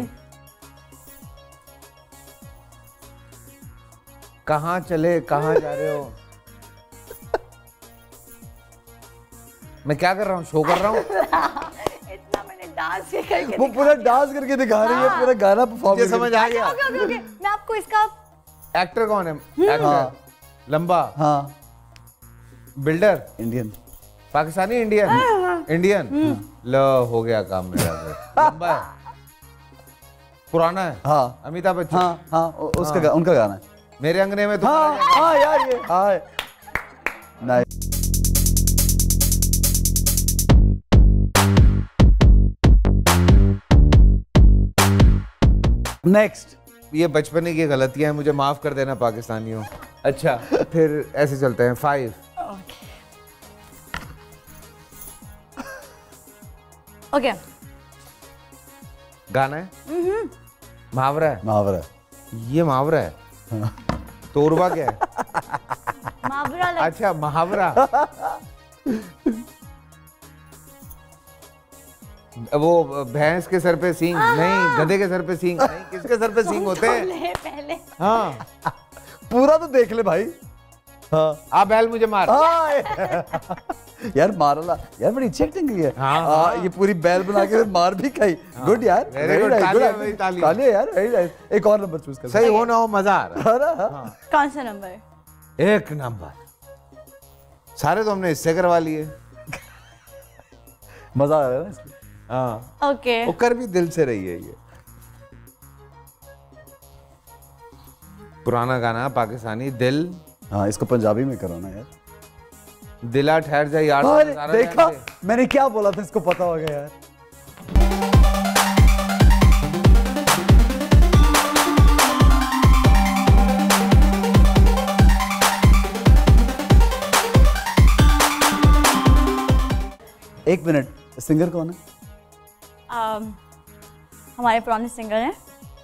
कहाँ चले, कहाँ जा रहे हो? मैं क्या कर रहा हूँ? शो कर रहा हूँ। इतना मैंने डांस करके वो पूरा डांस करके दिखा रही है, पूरा गाना परफॉर्म करके। समझ आ गया। ओके, मैं आपको इसका एक्टर कौन है? एक्टर लंबा। हाँ, बिल्डर इंडियन, पाकिस्तानी, इंडियन। लो, हो गया काम मेरा। लंबा है, पुराना है। हाँ, अमिताभ बच्चन। हाँ, उसका उनका गाना है मेरे अंगने में। तो हाँ यार, ये हाँ नाइस। नेक्स्ट, ये बचपने की गलतियां हैं, मुझे माफ कर देना पाकिस्तानियों। अच्छा, फिर ऐसे चलते हैं। 5। ओके, गाना है? मुहावरा है? मुहावरा। ये मुहावरा है? तोरबा क्या है? मुहावरा। अच्छा, मुहावरा। वो भैंस के सर पे सींग नहीं, गधे के सर पे सींग नहीं, किसके सर पे सींग होते हैं? पहले हाँ पूरा तो देख ले भाई। हाँ आप बैल मुझे मार। यार मारला यार, बड़ी अच्छी एक्टिंग की है। हाँ। ये पूरी बैल बना के मार भी खाई। गुड यार, Very good, तालियां यार, वेरी नाइस। एक और नंबर चूज कर। सही हो ना हो, मजा आ रहा है। कौन सा नंबर? 1 नंबर। सारे तो हमने इससे करवा लिए। मजा आ रहा है ना इसमें। हाँ ओके वो कर भी दिल से रही है ये। पुराना गाना पाकिस्तानी दिल। हाँ इसको पंजाबी में करो ना यार। दिला ठहर जा यार। अरे देखा मैंने क्या बोला था, इसको पता हो गया यार। एक मिनट, सिंगर कौन है? हमारे पुराने सिंगर हैं।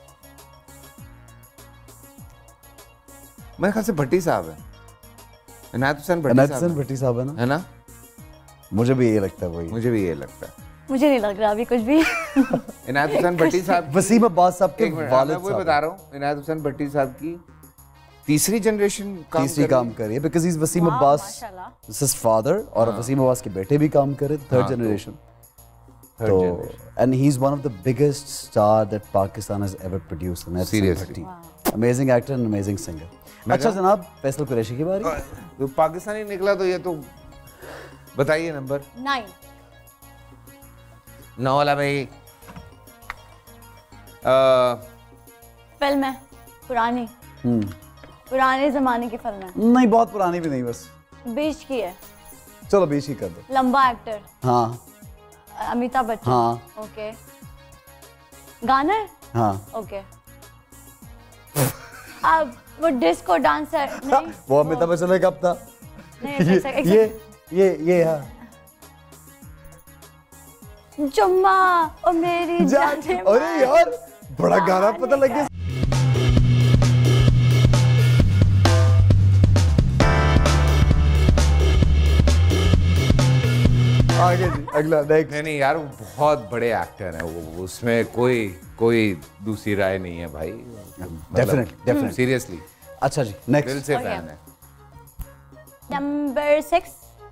मेरे ख्याल से भट्टी साहब है, इनायत हुसैन भट्टी साहब है ना? मुझे भी ये लगता है वही। मुझे भी ये लगता है। मुझे नहीं लग रहा अभी कुछ भी। इनायत हुसैन भट्टी साहब, वसीम अब्बास साहब के वालिद वालिद साहब। मैं बता रहा हूँ, इनायत हुसैन भट्टी साहब की तीसरी जनरेशन काम कर रही है, because he is Waseem Abbas his father, और वसीम अब्बास के बेटे भी काम कर रहे, थर्ड जनरेशन। तो and he is one of the biggest star that Pakistan has ever produced. Seriously amazing actor and amazing singer. अच्छा जनाब, फैसल कुरैशी की बारी। तो पाकिस्तानी निकला तो ये तो बताइए नंबर 9 वाला भाई। फिल्म है पुरानी, पुराने जमाने की फिल्म है। नहीं बहुत पुरानी भी नहीं, बस बीच की है। चलो बीच ही कर दो। लंबा एक्टर। हाँ अमिताभ बच्चन। हाँ ओके। गाना है। हाँ ओके। अब वो डिस्को डांसर नहीं, वो अमिताभ बच्चन का कब था? नहीं ये हाँ जुम्मा और मेरी जाने। अरे यार बड़ा गाना पता लग गया। आगे जी, अगला नेक्स्ट। नहीं यार, वो बहुत बड़े एक्टर हैं, वो उसमें कोई दूसरी राय नहीं है भाई। Definitely seriously. अच्छा जी नेक्स्ट। दिल से फैन है। नंबर 6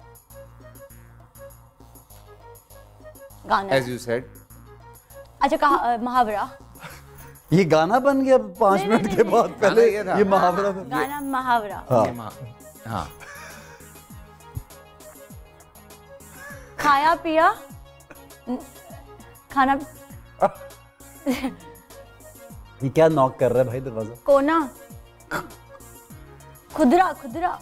गाना। As you said। अच्छा कहा मुहावरा। ये गाना बन गया 5 मिनट के बाद, पहले ये मुहावरा था। गाना मुहावरा। हाँ। खाया पिया खाना। ये क्या नॉक कर रहा है भाई दरवाजा? कोना खुदरा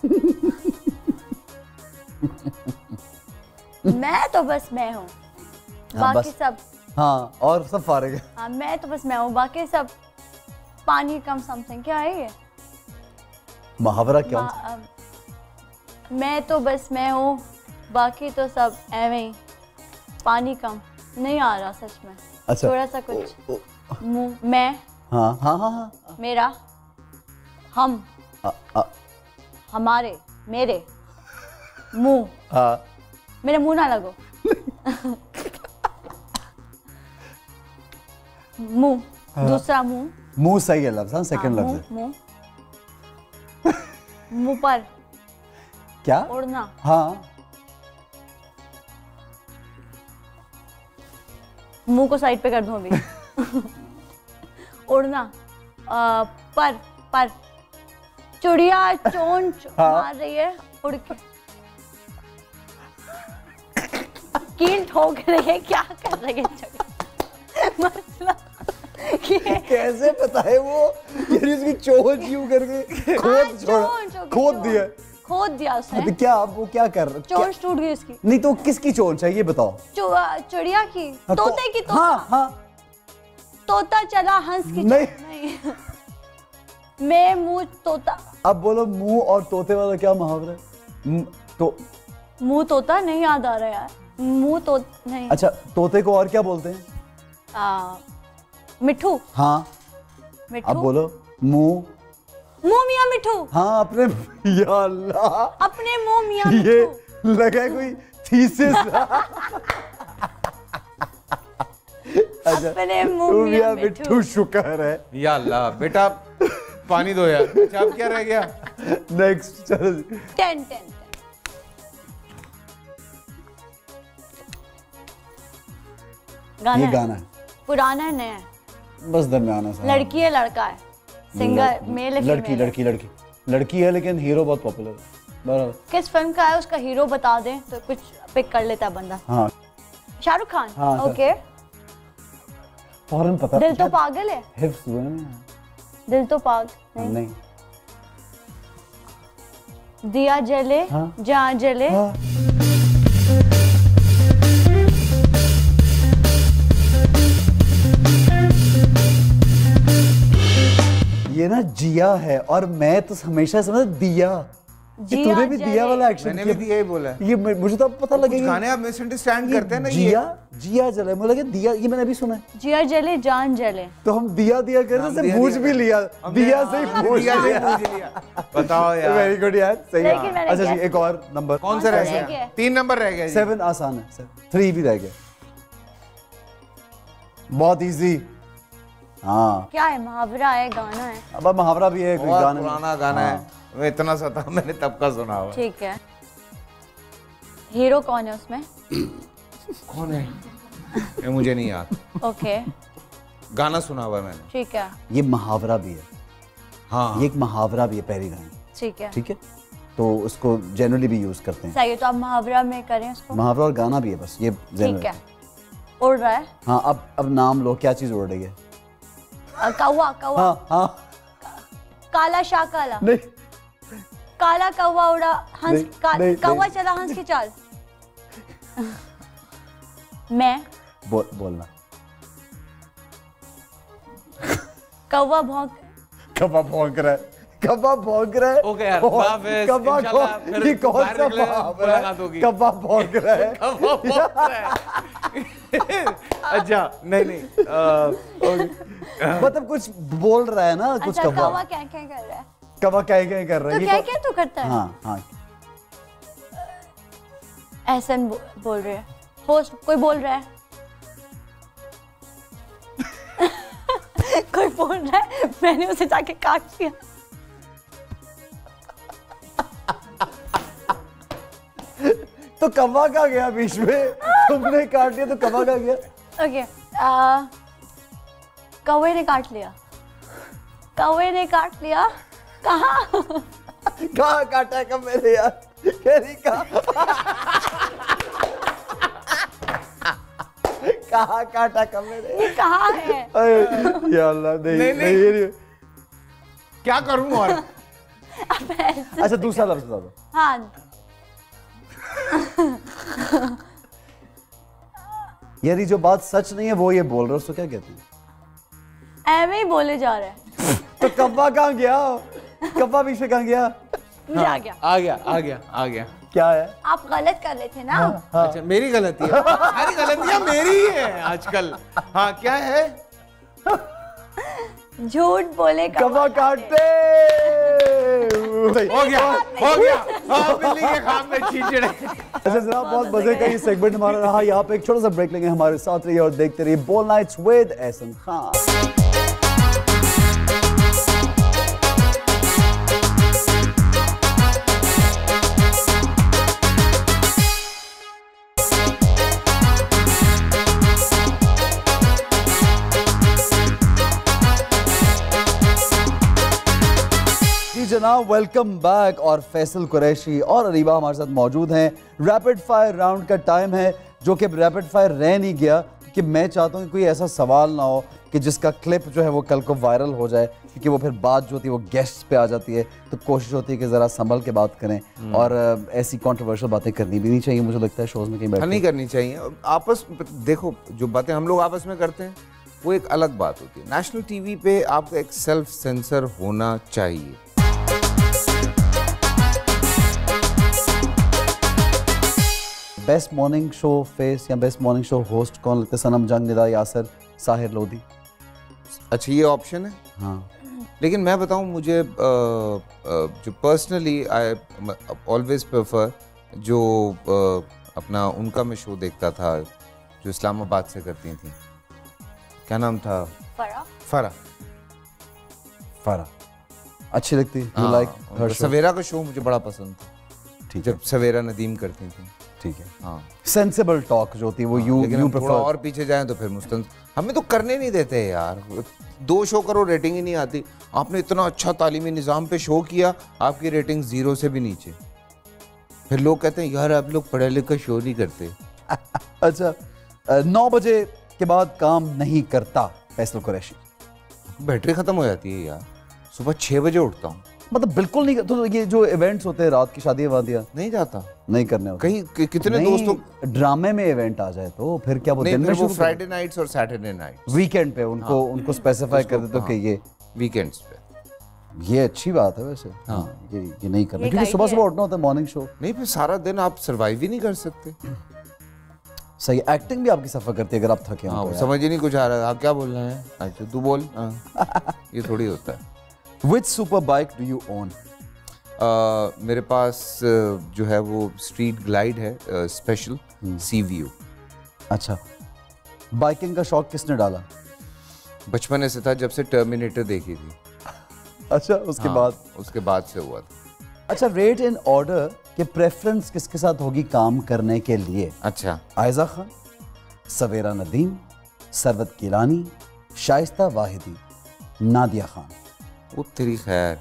मैं तो बस मैं हूँ, बाकी सब। हाँ और सब फारिग है। हाँ मैं तो बस मैं हूँ, बाकी सब पानी कम समथिंग। क्या है ये मुहावरा? क्या? मैं तो बस मैं हूँ, बाकी तो सब एवे ही, पानी कम। नहीं आ रहा सच में। अच्छा थोड़ा सा कुछ मुंह मैं। हाँ हाँ हाँ हाँ मेरा, हम, हमारे, मेरे, मुंह। हाँ मेरे मुंह ना लगो। मुंह, दूसरा मुंह। मुंह सही है लफ्ज़। हाँ सेकंड लफ्ज़ है। मुंह मुंह पर क्या? उड़ना। हाँ मुंह को साइड पे कर दूं अभी। उड़ना। पर चिड़िया चोंच मार रही है उड़ के, कील ठोक रही है, क्या कर रही है चिड़िया? मतलब कैसे पता है वो? यार इसकी चोंच यूं करके खोद दिया उसने। क्या अब वो क्या कर रहा है? चोंच टूट गई उसकी। नहीं तो किसकी चोंच है ये बताओ? चिड़िया की, तोते की। तोता। हाँ हाँ तोता चला हंस की। नहीं मैं मुंह तोता। अब बोलो मुंह और तोते वाला क्या मुहावरा है? तो मुंह तोता नहीं याद आ रहा यार। मुंह तो नहीं। अच्छा तोते को और क्या बोलते हैं? मिठू। हाँ मिठू। अब बोलो मुंह मियां मिठू। हाँ अपने, या अल्लाह, अपने मुंह मियां मिठू। ये लगा कोई थीसिस। अपने मुंह में मिट्ठू शुक्र है। या अल्लाह बेटा पानी दो यार। अच्छा अब क्या रह गया? नेक्स्ट चलो। 10 ये गाना है पुराना है नया है? बस दरमियाना सा। लड़की है लड़का है? सिंगर मेल है लड़की लड़की लड़की लड़की है लेकिन हीरो बहुत पॉपुलर है। बराबर। किस फिल्म का है उसका हीरो बता दें तो कुछ पिक कर लेता है बंदा। हाँ शाहरुख खान। हाँ, ओके फौरन पता। दिल तो पागल है। हिफ्स हुए ना। दिल तो पागल नहीं। दिया जले हाँ। जहाँ जले। हाँ। ये ना जिया है और मैं तो हमेशा समझ दिया। जिया तूने भी दिया वाला एक्शन मैंने भी दिया ही बोला है। ये मुझे तो अब पता लगेगा। गाने आप मिसअंडरस्टैंड करते हैं ना। जिया जिया जले मुझे लगा दिया, ये मैंने अभी सुना है। जिया जले जान जले। तो हम दिया दिया कर रहे थे, पूछ भी लिया दिया से ही पूछ लिया। बताओ यार। वेरी गुड यार, सही है। लेकिन मैंने अच्छा जी guess एक और नंबर। कौन सा रह रह गया? गया? 3 नंबर रह गया जी। 7 आसान है, 3 भी रह गया। बहुत इजी। हाँ क्या है? मुहावरा है, गाना है? अब मुहावरा भी है, कोई बहुत गाना पुराना गाना है। मैं इतना सा था मैंने तब का सुना हुआ। ठीक है। हीरो कौन है उसमें? कौन है? ये मुझे नहीं याद। ओके गाना सुना हुआ है मैंने। ठीक है ये मुहावरा भी है। हाँ ये एक मुहावरा भी है पहली गाना। ठीक है ठीक है, तो उसको जनरली भी यूज करते हैं। सही है, तो आप मुहावरा में करें उसको। मुहावरा और गाना भी है, बस ये ठीक जनरल। है। उड़ रहा है? हाँ अब नाम लो, क्या चीज उड़ रही है? कौवा कौवा। हाँ हाँ काला शाह काला। नहीं काला कौवा उड़ा हंस नहीं, नहीं, कौवा नहीं। चला हंस की चाल। मैं बोलना। कौवा भौंक। कब्बा भौंक रहा है, कब्बा भौंक रहा है। ओके यार, कौन- हाफिज़, कब्बा इंशाल्लाह कौन- फिर ये कौन बाहर सा निकले, मुहावरा मुलाकात है? होगी। कब्बा भौंक रहा है। अच्छा नहीं मतलब कुछ बोल रहा है ना, कुछ अच्छा कब्बा। कौवा क्या क्या कर रहा है? कब्बा क्या क्या कर रहा तो है? क्या क्या तू करता है? हाँ हाँ एहसन बोल रहे हैं। होस्ट कोई बोल रहा है। कोई बोल रहा है, मैंने उसे जाके काट दिया। तो कब्बा का गया बीच में, तुमने काट दिया तो कब्बा का गया। ओके कौवे ने काट लिया। कौवे ने काट लिया। कहाँ? कहाँ काटा है कब मेरे यार? कहरी कहाँ काटा कब मेरे? ये कहाँ है? अरे या अल्लाह, नहीं नहीं, नहीं ये नहीं। क्या करूं और? अच्छा दूसरा लफ्ज बता दो। हाँ यार ये जो बात सच नहीं है वो ये बोल रहे हो, उसको क्या कहते हैं? एम ही बोले जा रहे हैं। तो कब्बा कहाँ गया? कब्बा बीच में कहाँ गया? मुझे आ गया। आ गया क्या है? आप गलत कर रहे थे ना। अच्छा मेरी गलती है। सारी गलतियां मेरी ही है आजकल। हाँ क्या है? झूठ बोले कब्बा काटते। हो गया हाँ बिल्ली के खाम में चीचड़े। अच्छा जनाब, बहुत मजे का ये सेगमेंट हमारा रहा। यहाँ पे एक छोटा सा ब्रेक लेंगे, हमारे साथ रहिए और देखते रहिए बोल नाइट्स विद एहसन खान। जनाब वेलकम बैक। और फैसल कुरैशी और अरीबा हमारे साथ मौजूद हैं। रैपिड फायर राउंड का टाइम है, जो कि रैपिड फायर रह नहीं गया, कि मैं चाहता हूँ कि कोई ऐसा सवाल ना हो कि जिसका क्लिप जो है वो कल को वायरल हो जाए, क्योंकि वो फिर बात जो होती है वो गेस्ट्स पे आ जाती है। तो कोशिश होती है कि ज़रा संभल के बात करें और ऐसी कंट्रोवर्शियल बातें करनी भी नहीं चाहिए। मुझे लगता है शोज़ में कहीं बैठ नहीं करनी चाहिए। आपस देखो जो बातें हम लोग आपस में करते हैं वो एक अलग बात होती है। नेशनल टीवी पे आपका एक सेल्फ सेंसर होना चाहिए। बेस्ट मॉर्निंग शो फेस या बेस्ट मॉर्निंग शो होस्ट कौन लगता है? सनम जंग, निदा यासर, साहिर लोधी। अच्छा ये ऑप्शन है। हाँ लेकिन मैं बताऊं, मुझे जो पर्सनली आई ऑलवेज प्रेफर जो अपना उनका मैं शो देखता था जो इस्लामाबाद से करती थी, क्या नाम था? फरा। फरा अच्छी लगती है। You like her show? Savera का शो मुझे बड़ा पसंद था, ठीक है, जब सवेरा नदीम करती थी। ठीक है। हाँ, सेंसिबल टॉक जो होती है वो यू लेकिन हम प्रेफर। थोड़ा और पीछे जाएं तो फिर मुस्तन हमें तो करने नहीं देते यार। 2 शो करो, रेटिंग ही नहीं आती। आपने इतना अच्छा तालीमी निज़ाम पे शो किया, आपकी रेटिंग 0 से भी नीचे। फिर लोग कहते हैं यार आप लोग पढ़े लिखे शो नहीं करते। अच्छा, 9 बजे के बाद काम नहीं करता फैसल कुरैशी। बैटरी खत्म हो जाती है यार। सुबह 6 बजे उठता हूँ। मतलब बिल्कुल नहीं। तो ये जो इवेंट्स होते हैं रात की शादियां वादियां नहीं जाता, नहीं करने होते। कहीं कितने नहीं, दोस्तों ड्रामे में इवेंट आ जाए तो फिर क्या वो दिन में वो शुरू फ्राइडे नाइट्स और सैटरडे नाइट वीकेंड पे उनको स्पेसिफाई कर देते हो कि ये वीकेंड्स पे। ये अच्छी बात है वैसे। हाँ, ये नहीं करना, क्योंकि सुबह सुबह उठना होता है, मॉर्निंग शो। नहीं, फिर सारा दिन आप सर्वाइव ही नहीं कर सकते। सही। एक्टिंग भी आपकी सफर करती है अगर आप थके हो। हाँ, समझ ही नहीं कुछ आ रहा है। आप क्या बोल रहे हैं? अच्छा तू बोल। ये थोड़ी होता है। Which super bike do you own? मेरे पास जो है वो स्ट्रीट ग्लाइड है, स्पेशल सी व्यू। अच्छा, बाइकिंग का शौक किसने डाला? बचपन से था, जब से टर्मिनेटर देखी थी। अच्छा, उसके बाद से हुआ था। अच्छा, रेट इन ऑर्डर कि प्रेफरेंस किसके साथ होगी काम करने के लिए? अच्छा, आयजा खान, सवेरा नदीम, सरवत कीलानी, शाइस्ता वाहिदी, नादिया खान। वो तेरी खैर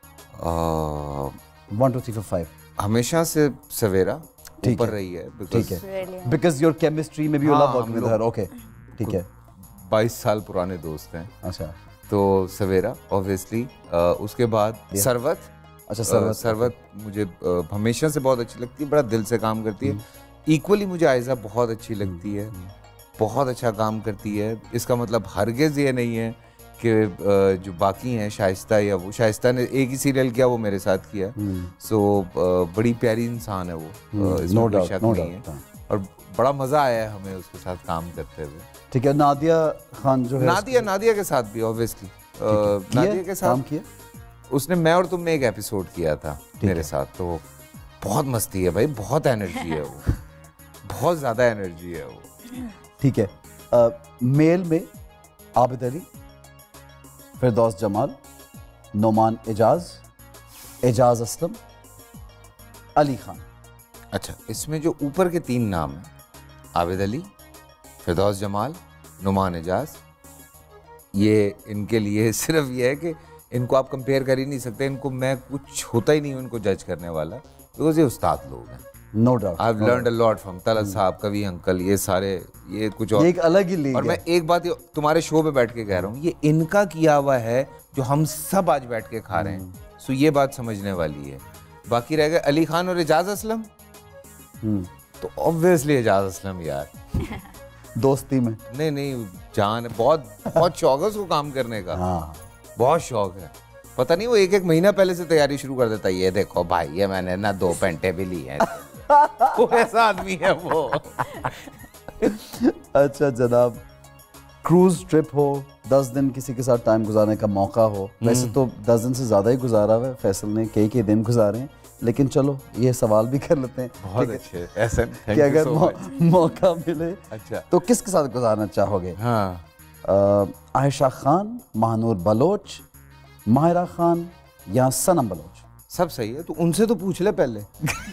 1 2 3 4 5। हमेशा से सवेरा ठीक ऊपर है, रही है। ठीक है, बिकॉज योर केमिस्ट्री में भी you love working with her. Okay, ठीक है। 22 साल पुराने दोस्त हैं। अच्छा, तो सवेरा ऑब्वियसली, उसके बाद सरवत। अच्छा, सरवत मुझे हमेशा से बहुत अच्छी लगती है, बड़ा दिल से काम करती है। इक्वली मुझे आयजा बहुत अच्छी लगती है, बहुत अच्छा काम करती है। इसका मतलब हरगिज़ ये नहीं है कि जो बाकी हैं शाइस्ता या वो, शाइस्ता ने एक ही सीरियल किया, वो मेरे साथ किया। सो बड़ी प्यारी इंसान है वो, इसमें कोई शक नहीं है। और बड़ा मज़ा आया है हमें उसके साथ काम करते हुए। ठीक है। नादिया खान जो है, नादिया के साथ भी ऑब्वियसली, नादिया के साथ काम किया। उसने मैं और तुम में एक एपिसोड किया था मेरे साथ। तो बहुत मस्ती है भाई, बहुत एनर्जी है वो, बहुत ज़्यादा एनर्जी है वो। ठीक है। मेल में आबिद अली, फिरदौस जमाल, नोमान एजाज, एजाज असलम, अली खान। अच्छा, इसमें जो ऊपर के 3 नाम हैं, आबिद अली, फिरदौस जमाल, नोमान एजाज, ये इनके लिए सिर्फ ये है कि इनको आप कंपेयर कर ही नहीं सकते। इनको मैं कुछ होता ही नहीं हूँ इनको जज करने वाला, बिकॉज ये उस्ताद लोग हैं। No doubt, I have learned a lot from Talat साहब, कवि अंकल, ये सारे, ये कुछ और, ये एक अलग ही लीग और मैं एक बात तुम्हारे शो पे बैठ के कह रहा हूँ, ये इनका किया हुआ है जो हम सब आज बैठ के खा रहे हैं। सो ये बात समझने वाली है। बाकी रह गए अली खान और एजाज असलम, तो ऑब्वियसली एजाज असलम यार। दोस्ती में नहीं जान, बहुत शौक है उसको काम करने का। हाँ, बहुत शौक है। पता नहीं वो एक महीना पहले से तैयारी शुरू कर देता है। ये देखो भाई, ये मैंने ना 2 पेंटे भी ली हैं। वो ऐसा आदमी है वो। अच्छा जनाब, क्रूज ट्रिप हो, 10 दिन किसी के साथ टाइम गुजारने का मौका हो, वैसे तो 10 दिन से ज़्यादा ही गुजारा हुआ है फैसल ने, कई दिन गुजारे हैं, लेकिन चलो ये सवाल भी कर लेते हैं। बहुत अच्छे ऐसा कि अगर मौका मिले अच्छा तो किसके साथ गुजारना चाहोगे? हाँ, आयशा खान, महानूर बलोच, माहिरा खान या सनम बलोच? सब सही है, तो उनसे तो पूछ ले पहले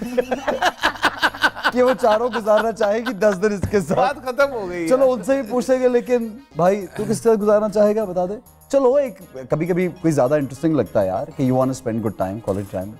कि वो चारों गुजारना चाहेगी 10 दिन इसके साथ। बात खत्म हो गई। चलो उनसे भी पूछेंगे, लेकिन भाई तू किसके साथ गुजारना चाहेगा बता दे। चलो एक कभी कभी कोई ज्यादा इंटरेस्टिंग लगता है यार कि you want to spend good time, quality time.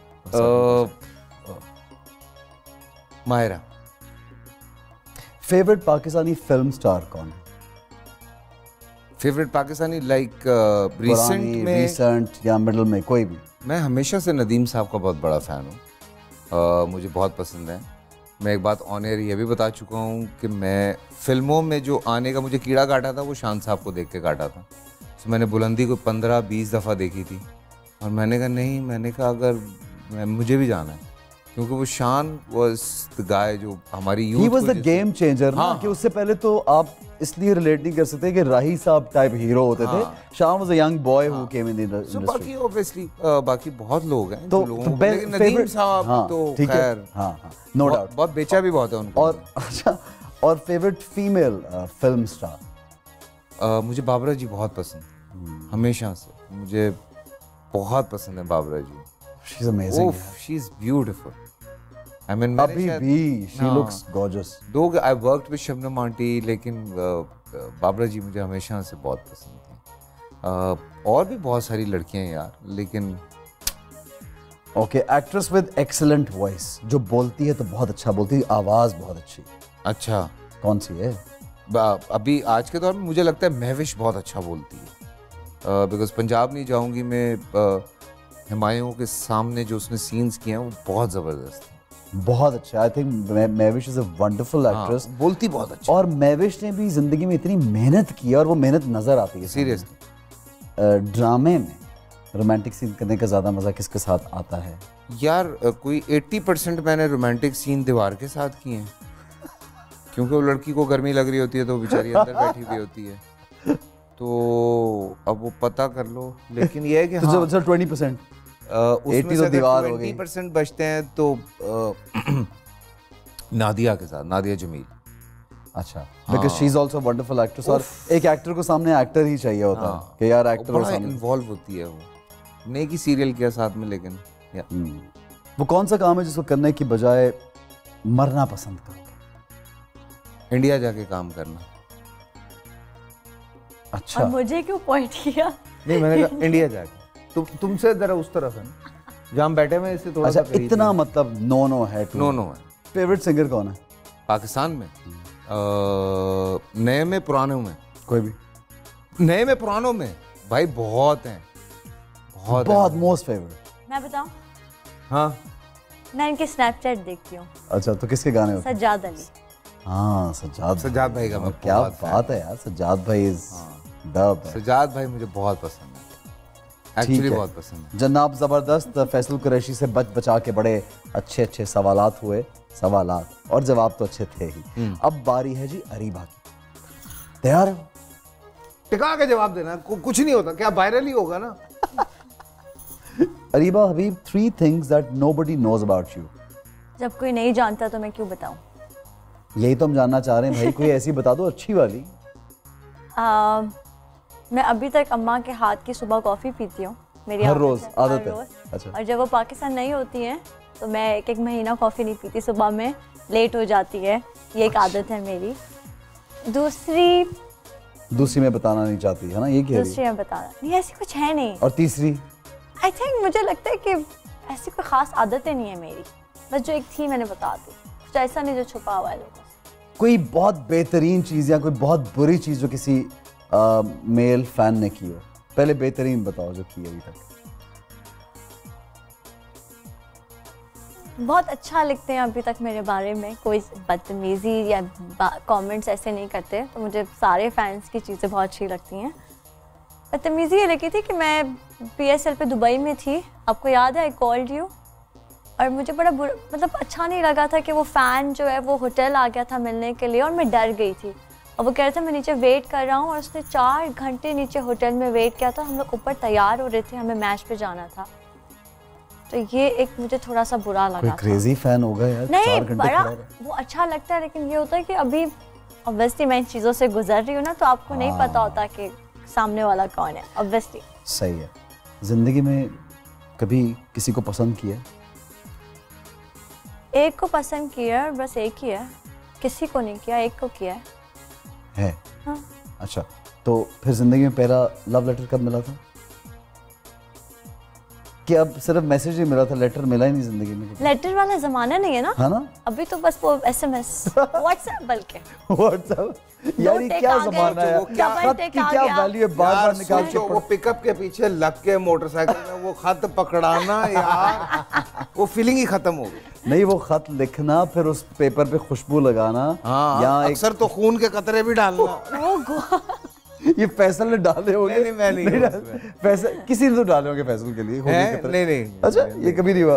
Mahira. Favourite Pakistani film star कौन है? फेवरेट पाकिस्तानी लाइक रिसेंट या मिडल में कोई भी? मैं हमेशा से नदीम साहब का बहुत बड़ा फ़ैन हूँ, मुझे बहुत पसंद है। मैं एक बात ऑन एयर ये भी बता चुका हूँ कि मैं फिल्मों में जो आने का मुझे कीड़ा काटा था वो शान साहब को देख के काटा था। तो मैंने बुलंदी को 15-20 दफ़ा देखी थी, और मैंने कहा नहीं, मैंने कहा अगर मुझे भी जाना है, क्योंकि वो शान वाज द गाय जो हमारी youth, he was the game changer ना, कि उससे पहले तो आप इसलिए रिलेट नहीं कर सकते कि राही साहब टाइप हीरो होते थे। Shaan was a young boy who came in the industry. बाकी ऑब्वियसली बाकी बहुत लोग हैं तो जो लोगों को, लेकिन नदीम साहब तो खैर, हाँ, नो डाउट, बहुत बेचा भी बहुत है उनको। और अच्छा, और फेवरेट फीमेल फिल्म स्टार? मुझे बाबरा जी बहुत पसंद, हमेशा से मुझे बहुत पसंद है Babra ji. She is amazing, she is beautiful. I mean, अभी भी she looks gorgeous। दो I worked with Shabnam aunty, लेकिन बाबरा जी मुझे हमेशा से बहुत पसंद थी। और भी बहुत सारी लड़कियां यार, लेकिन okay, actress with excellent voice, जो बोलती है तो बहुत अच्छा बोलती है, आवाज बहुत अच्छी। अच्छा, कौन सी है? अभी आज के दौर में मुझे लगता है महविश बहुत अच्छा बोलती है, बिकॉज पंजाब नहीं जाऊंगी मैं, हुमायूं के सामने जो उसने सीन्स किए हैं वो बहुत जबरदस्त है, बहुत अच्छा। I think Mehwish is a wonderful actress, बोलती बहुत अच्छा। और महविश ने भी जिंदगी में इतनी मेहनत की और वो मेहनत नजर आती है सीरियसली। ड्रामे में रोमांटिक सीन करने का ज्यादा मजा किसके साथ आता है यार? कोई 80% मैंने रोमांटिक सीन दीवार के साथ किए हैं, क्योंकि वो लड़की को गर्मी लग रही होती है तो बेचारी अंदर बैठी हुई होती है, तो अब वो पता कर लो। लेकिन ये है कि तो जो 20% उसमें से दीवार हो गई, 20% बचते हैं तो नादिया के साथ, नादिया जमील। अच्छा, because she is also wonderful actress, और एक एक्टर को सामने एक्टर ही चाहिए होता है कि यार एक्टर बड़ा इन्वॉल्व होती है वो, ने की सीरियल किया साथ में, लेकिन वो कौन सा काम है जिसको करने की बजाय मरना पसंद करोगे? इंडिया जाके काम करना। अच्छा, और मुझे क्यों पॉइंट किया? नहीं, मैंने कहा इंडिया जाके, तुमसे जरा उस तरफ है ना जहाँ हम बैठे हुए, इससे थोड़ा अच्छा, सा इतना मतलब नो है। नो है। फेवरेट सिंगर कौन है पाकिस्तान में? नए में पुरानों में? कोई भी। नए में पुरानों में भाई बहुत हैं, बहुत मोस्ट फेवरेट। मैं बताऊं? हाँ, मैं इनके स्नैपचैट देखती हूँ। अच्छा, तो किसके गाने होते हैं? सज्जाद अली। हाँ, सज्जाद भाई का मैं क्या बहुत fan बात है यार, सज्जाद भाई इज द बेस्ट। सज्जाद भाई मुझे बहुत पसंद है, एक्चुअली बहुत पसंद है। जनाब जबरदस्त, फैसल कुरैशी से बचा के बड़े अच्छे सवालात हुए, और जवाब तो अच्छे थे ही। अब बारी है जी अरीबा की। तैयार हो? टिका के जवाब देना, कुछ नहीं होता, क्या वायरल ही होगा ना। अरीबा हबीब, 3 things that nobody knows about you। जब कोई नहीं जानता तो मैं क्यों बताऊं? यही तो हम जानना चाह रहे हैं भाई, कोई ऐसी बता दो अच्छी वाली। मैं अभी तक अम्मा के हाथ की सुबह कॉफ़ी पीती हूँ, मेरी हर रोज आदत हर है। रोज। अच्छा, और जब वो पाकिस्तान नहीं होती हैं तो मैं एक महीना कॉफ़ी नहीं पीती, सुबह में लेट हो जाती है, ये एक आदत है मेरी। दूसरी मैं बताना नहीं चाहती है ना, ये क्या? दूसरी मैं बताना नहीं, ऐसी कुछ है नहीं। और तीसरी? आई थिंक मुझे लगता है कि ऐसी कोई ख़ास आदतें नहीं है मेरी, बस जो एक थी मैंने बता दी, कुछ ऐसा नहीं जो छुपा हुआ है लोगों से। कोई बहुत बेहतरीन चीज़ या कोई बहुत बुरी चीज़ जो किसी मेल फैन ने की हो? पहले बेहतरीन बताओ जो की अभी तक। बहुत अच्छा लिखते हैं अभी तक मेरे बारे में, कोई बदतमीज़ी या कमेंट्स ऐसे नहीं करते, तो मुझे सारे फैंस की चीज़ें बहुत अच्छी लगती हैं। बदतमीज़ी ये लगी थी कि मैं PSL पे दुबई में थी, आपको याद है, आई कॉल्ड यू, और मुझे बड़ा मतलब अच्छा नहीं लगा था कि वो फ़ैन जो है वो होटल आ गया था मिलने के लिए, और मैं डर गई थी, और वो कह रहा था मैं नीचे वेट कर रहा हूँ, और उसने 4 घंटे नीचे होटल में वेट किया था। हम लोग ऊपर तैयार हो रहे थे, हमें मैच पे जाना था, तो ये एक मुझे थोड़ा सा बुरा लगा। कोई क्रेजी फैन होगा यार, नहीं, 4 घंटे बड़ा खड़ा वो अच्छा लगता है, लेकिन ये होता है कि अभी ऑब्वियसली मैं इन चीज़ों से गुजर रही हूँ ना, तो आपको नहीं पता होता कि सामने वाला कौन है, ऑब्वियसली। सही है। जिंदगी में कभी किसी को पसंद किया? एक को पसंद किया, बस एक ही है, किसी को नहीं किया, एक को किया है। हाँ। अच्छा, तो फिर जिंदगी में पहला लव लेटर कब मिला था? कि अब सिर्फ मैसेज ही मिला था, लेटर मिला ही नहीं जिंदगी में? लेटर वाला जमाना नहीं है ना, है ना? अभी तो बस वो SMS, WhatsApp, बल्कि व्हाट्सएप। यार ये क्या जमाना है, खत की क्या वैल्यू है, बार-बार निकाल के वो पिकअप के पीछे लग के मोटरसाइकिल में वो खत पकड़ाना यार, वो फीलिंग ही खत्म हो गई। नहीं, वो खत लिखना, फिर उस पेपर पे खुशबू लगाना, या अक्सर तो खून के कतरे भी डालना। ये फैसल ने डाले होंगे? नहीं, मैं नहीं फैसल किसी ने तो डाले होंगे फैसल के लिए। नहीं। अच्छा, ये कभी नहीं हुआ?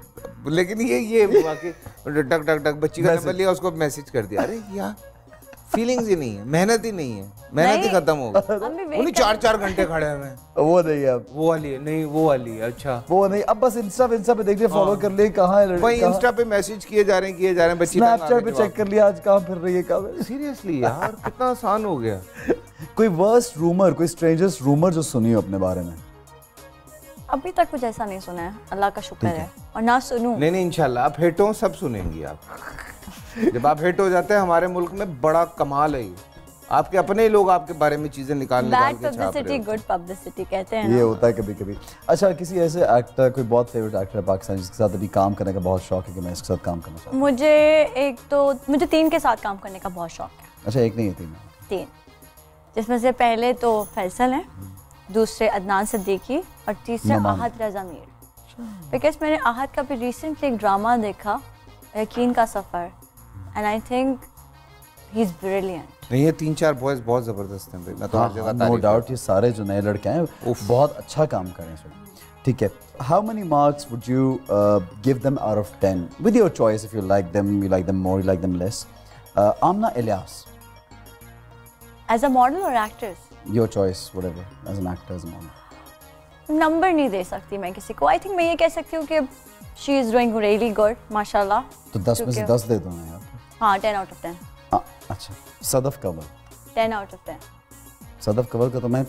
लेकिन ये वाकई टक टक टक बच्ची का नंबर लिया, उसको मैसेज कर दिया, अरे यार फीलिंग्स ही नहीं है, मेहनत ही नहीं है, मेहनत ही खत्म हो गई। उन्हीं 4-4 घंटे खड़े हैं। वो नहीं है, वो वाली है नहीं, वो वाली है। अच्छा वो नहीं, अब बस इंस्टा पे देख लिया, फॉलो कर लिए, कहाँ है लड़की, भाई इंस्टा पे मैसेज किए जा रहे हैं बच्ची, स्नैपचैट पे चेक कर लिया आज कहाँ फिर रही है, कहाँ। सीरियसली यार कितना आसान हो गया। कोई वर्स्ट रूमर, कोई स्ट्रेंजर्स रूमर जो सुनी हो अपने बारे में? अभी तक कुछ ऐसा नहीं सुना है, अल्लाह का शुक्र है, और ना सुनूं। नहीं इंशाल्लाह आप हिट हो, सब सुनेंगी आप। जब आप हिट हो जाते हैं हमारे मुल्क में बड़ा कमाल है, आपके अपने ही लोग आपके बारे में चीजें निकाल के छाप रहे बैड पब्लिसिटी गुड पब्लिसिटी कहते हैं ये ना। होता है कभी कभी। अच्छा, किसी ऐसे एक्टर, कोई बहुत फेवरेट एक्टर है पाकिस्तान जिसके साथ अभी काम करने का बहुत शौक है कि मैं इसके साथ काम करना चाहता हूँ? मुझे 3 के साथ काम करने का बहुत शौक है। अच्छा, एक नहीं है, 3, जिसमें से पहले तो फैसल है, दूसरे अदनान सिद्दीकी और तीसरे आहद रज़ा मीर। बिकॉज मैंने आहद का भी रिसेंटली एक ड्रामा देखा, Yakeen Ka Safar, and I think he is brilliant. नहीं ये 3-4 बॉयज बहुत जबरदस्त हैं भाई, मैं तो हर जगह नो डाउट ये सारे जो नए लड़के हैं बहुत अच्छा काम कर रहे हैं। ठीक है, how many marks would you give them out of 10 with your choice? If you like them more, you like them less. Aamna Ilyas, as a model और actress? Your choice, whatever, as an actor, as a model. Number नहीं दे सकती मैं किसी को। I think मैं ये कह सकती हूँ कि she is doing really good, माशाल्लाह। तो 10 में से 10 दे दो ना यार। हाँ, 10 आउट ऑफ 10। अच्छा, सदफ कंवल? 10 out of 10। सदफ कंवल का तो मैं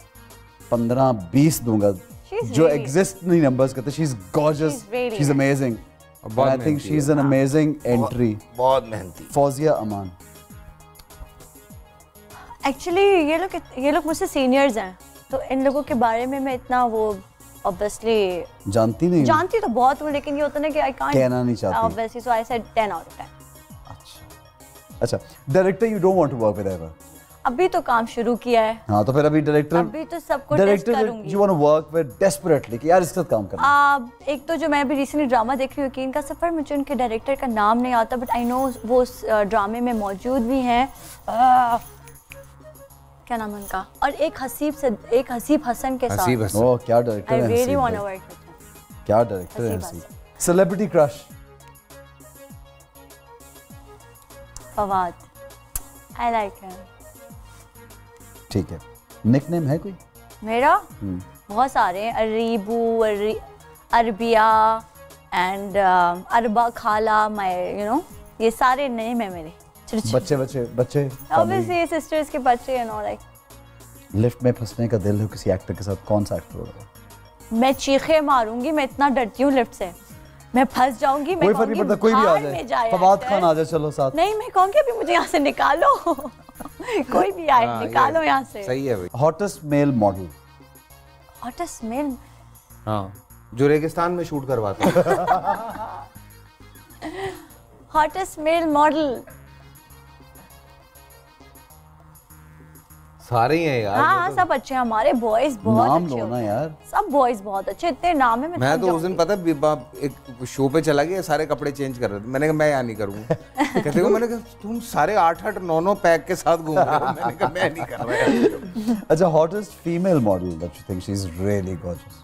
15-20 दूंगा, जो एग्जिस्ट नहीं नंबर्स करते। She is gorgeous, she is amazing, I think she is an amazing entry. बहुत मेहनती। फौजिया अमान? एक्चुअली ये लोग मुझसे सीनियर्स हैं, तो इन लोगों के बारे में मैं इतना वो ऑब्वियसली जानती नहीं, जानती तो बहुत हूँ, लेकिन ये होता है ना कि आई कांट कहना नहीं चाहती obviously, so I said 10 out of 10। अच्छा, director you don't want to work with ever? अभी तो काम शुरू किया है। हाँ, तो फिर अभी डायरेक्टर, अभी तो सबको टेस्ट करूंगी। You want to work with desperately कि यार इसके साथ काम करना। एक तो जो मैं अभी रिसेंटली ड्रामा देख रही हूँ, यकीन का सफर, मुझे उनके डायरेक्टर का नाम नहीं आता, बट आई नो वो उस ड्रामे में मौजूद भी हैं। क्या नाम है उनका? और एक हसीब हसन के साथ। ओह, क्या डायरेक्टर है। I really want to work with him. क्या डायरेक्टर है Haseeb. Celebrity crush? Fawad, I like him. ठीक है, निकनेम है कोई? मेरा बहुत सारे हैं, अरीबू, अरबिया एंड अरबा खाला, ये सारे नेम है मेरे। बच्चे ऑब्वियसली सिस्टर्स के बच्चे हैं, नो लाइक। लिफ्ट में फंसने का दिल है किसी एक्टर के साथ, कौन सा एक्टर होगा? मैं चीखे मारूंगी, मैं इतना डरती हूँ लिफ्ट से, मैं फंस जाऊंगी। मैं कोई फर्क नहीं पड़ता, कोई भी आ जाए, फवाद खान आ जाए, चलो साथ। नहीं, मैं कहूँगी अभी मुझे यहाँ से निकालो। कोई भी आए, निकालो यहाँ से। सही है भाई। Hottest male model? Hottest male, हाँ, जो रेगिस्तान में शूट करवाता है। हॉटेस्ट मेल मॉडल सारे ही हैं यार। हाँ, सब अच्छे हैं हमारे बॉयज, बहुत नाम अच्छे लो ना यार। सब बॉयज बहुत अच्छे, इतने नाम है। मैं तो उस दिन पता एक शो पे चला गया, सारे कपड़े चेंज कर रहे थे, मैंने कहा मैं यहाँ नहीं करूँगा। कहते मैंने कहा तुम सारे 8-8, 9-9 पैक के साथ घूम रहे हो। मैंने कहा मैं नहीं कर रहा। अच्छा, hottest female model that you think she is really gorgeous?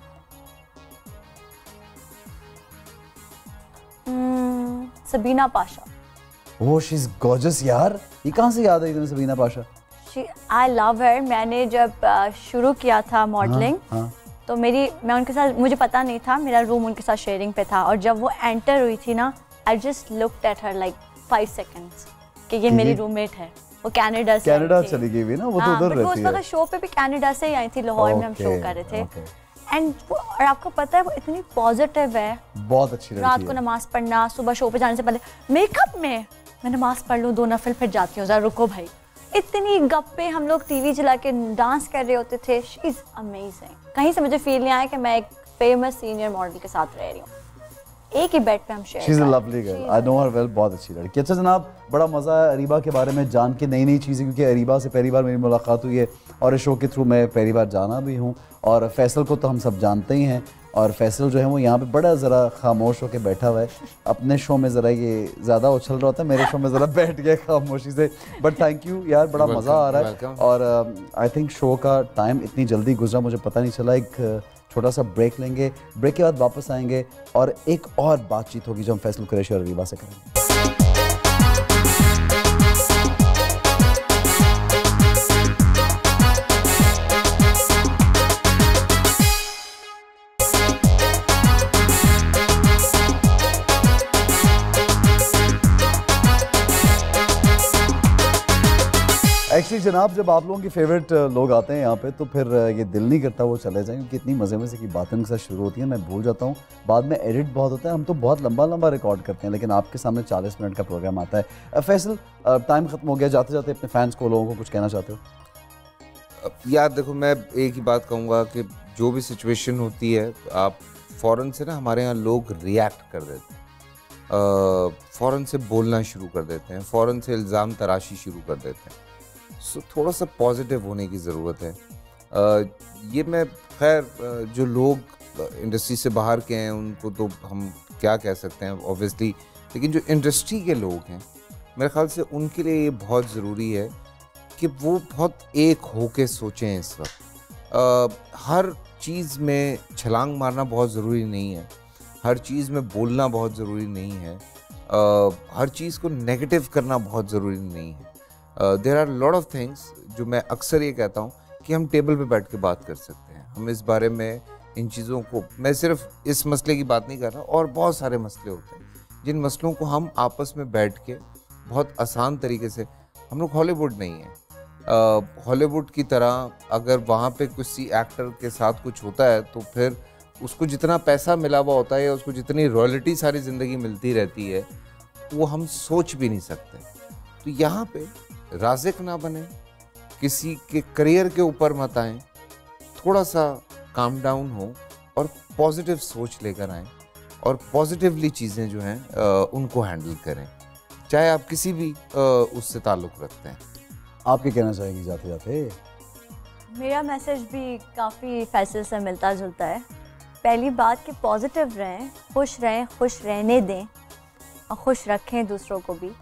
Sabina Pasha. Oh, she is gorgeous यार, ये कहाँ से याद आई तुम्हें Sabina Pasha? I love her. मैंने जब शुरू किया था मॉडलिंग, तो मैं उनके साथ, मुझे पता नहीं था, मेरा रूम उनके साथ शेयरिंग पे था, और जब वो एंटर हुई थी ना, I just looked at her like 5 seconds कि ये मेरी रूममेट है। वो कनाडा चली गई भी ना, वो तो उधर रहती है। वो शो पे भी कनाडा से ही आई थी, लाहौर में हम शो कर रहे थे। एंड और आपको पता है वो इतनी पॉजिटिव है, बहुत अच्छी लड़की है। रात को नमाज पढ़ना, सुबह शो पे जाने से पहले मेकअप में मैं नमाज पढ़ लूँ 2 नफल, फिर जाती हूँ, जरा रुको भाई। इतनी गप्पे, हम लोग टीवी चला के डांस कर रहे होते थे। She is amazing. कहीं से मुझे फील नहीं आया कि मैं एक फेमस सीनियर मॉडल के साथ रह रही हूँ, एक ही बेड पे हम share. She is a lovely girl, I know her well, बहुत अच्छी लड़की। अच्छा जनाब, बड़ा मज़ा है अरीबा के बारे में जान के, नई चीज़ें, क्योंकि अरीबा से पहली बार मेरी मुलाकात हुई है और इस शो के थ्रू मैं पहली बार जाना भी हूँ। और फैसल को तो हम सब जानते ही हैं, और फैसल जो है वो यहाँ पे बड़ा ज़रा खामोश होकर बैठा हुआ है। अपने शो में ज़रा ये ज़्यादा उछल रहा होता है, मेरे शो में ज़रा बैठ गया खामोशी से। बट थैंक यू यार, बड़ा मज़ा आ रहा है। और आई थिंक शो का टाइम इतनी जल्दी गुजरा, मुझे पता नहीं चला। एक छोटा सा ब्रेक लेंगे, ब्रेक के बाद वापस आएंगे और एक और बातचीत होगी जो हम फैसल कुरैशी और अरीबा से करेंगे। एक्चुअली जनाब, जब आप लोगों के फेवरेट लोग आते हैं यहाँ पे तो फिर ये दिल नहीं करता वो चले जाएं, क्योंकि इतनी मज़े की बातें उनके साथ शुरू होती हैं, मैं भूल जाता हूँ। बाद में एडिट बहुत होता है, हम तो बहुत लंबा रिकॉर्ड करते हैं, लेकिन आपके सामने 40 मिनट का प्रोग्राम आता है। फैसल, टाइम ख़त्म हो गया, जाते जाते अपने फैंस को, लोगों को कुछ कहना चाहते हो? यार देखो, मैं एक ही बात कहूँगा कि जो भी सिचुएशन होती है, आप फ़ौरन से ना, हमारे यहाँ लोग रिएक्ट कर देते हैं, फ़ौरन से बोलना शुरू कर देते हैं, फ़ौरन से इल्ज़ाम तराशी शुरू कर देते हैं। सो थोड़ा सा पॉजिटिव होने की ज़रूरत है। ये मैं खैर जो लोग इंडस्ट्री से बाहर के हैं उनको तो हम क्या कह सकते हैं ऑब्वियसली, लेकिन जो इंडस्ट्री के लोग हैं मेरे ख्याल से उनके लिए ये बहुत ज़रूरी है कि वो बहुत एक होके सोचें इस वक्त। हर चीज़ में छलांग मारना बहुत ज़रूरी नहीं है, हर चीज़ में बोलना बहुत ज़रूरी नहीं है, हर चीज़ को नेगेटिव करना बहुत ज़रूरी नहीं है। There are lot of things जो मैं अक्सर ये कहता हूँ कि हम टेबल पे बैठ के बात कर सकते हैं, हम इस बारे में, इन चीज़ों को, मैं सिर्फ इस मसले की बात नहीं कर रहा, और बहुत सारे मसले होते हैं जिन मसलों को हम आपस में बैठ के बहुत आसान तरीके से, हम लोग हॉलीवुड नहीं है, हॉलीवुड की तरह अगर वहाँ पे किसी एक्टर के साथ कुछ होता है तो फिर उसको जितना पैसा मिला हुआ होता है या उसको जितनी रॉयल्टी सारी ज़िंदगी मिलती रहती है वो हम सोच भी नहीं सकते। तो यहाँ पे राज़िक ना बने, किसी के करियर के ऊपर मत आएँ, थोड़ा सा काम डाउन हो और पॉजिटिव सोच लेकर आएँ और पॉजिटिवली चीज़ें जो हैं उनको हैंडल करें, चाहे आप किसी भी उससे ताल्लुक़ रखते हैं। आप क्या कहना चाहेंगी जाते जाते? मेरा मैसेज भी काफ़ी फैसल से मिलता जुलता है। पहली बात कि पॉजिटिव रहें, खुश रहने दें और खुश रखें दूसरों को भी,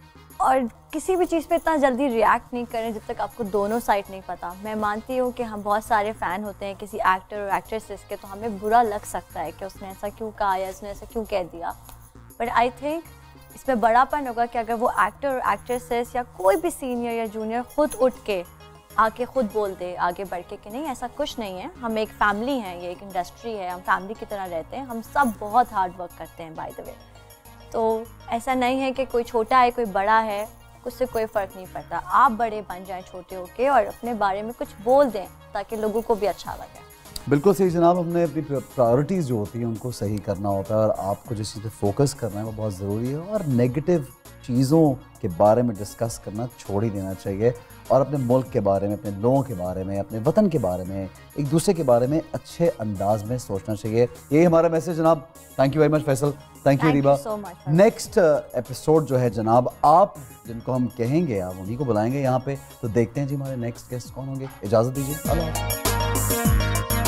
और किसी भी चीज़ पे इतना जल्दी रिएक्ट नहीं करें जब तक आपको दोनों साइड नहीं पता। मैं मानती हूँ कि हम बहुत सारे फ़ैन होते हैं किसी एक्टर और एक्ट्रेसेस के, तो हमें बुरा लग सकता है कि उसने ऐसा क्यों कहा या उसने ऐसा क्यों कह दिया, बट आई थिंक इसमें बड़ापन होगा कि अगर वो एक्टर और एक्ट्रेसेस या कोई भी सीनियर या जूनियर खुद उठ के आके खुद बोल दे आगे बढ़ के कि नहीं ऐसा कुछ नहीं है, हम एक फैमिली हैं, ये एक इंडस्ट्री है, हम फैमिली की तरह रहते हैं, हम सब बहुत हार्ड वर्क करते हैं बाय द वे। तो ऐसा नहीं है कि कोई छोटा है कोई बड़ा है, उससे कोई फ़र्क नहीं पड़ता। आप बड़े बन जाएं छोटे होके और अपने बारे में कुछ बोल दें ताकि लोगों को भी अच्छा लगे। बिल्कुल सही जनाब, हमने अपनी प्रायोरिटीज़ जो होती हैं उनको सही करना होता है और आपको जिस चीज़ पे फोकस करना है वो बहुत ज़रूरी है, और नेगेटिव चीज़ों के बारे में डिस्कस करना छोड़ ही देना चाहिए और अपने मुल्क के बारे में, अपने लोगों के बारे में, अपने वतन के बारे में, एक दूसरे के बारे में अच्छे अंदाज में सोचना चाहिए। यही हमारा मैसेज जनाब। Thank you very much Faisal, thank you Reeba. Next episode जो है जनाब, आप जिनको हम कहेंगे आप उन्हीं को बुलाएंगे यहाँ पे, तो देखते हैं जी हमारे नेक्स्ट गेस्ट कौन होंगे। इजाज़त दीजिए, अल्लाह।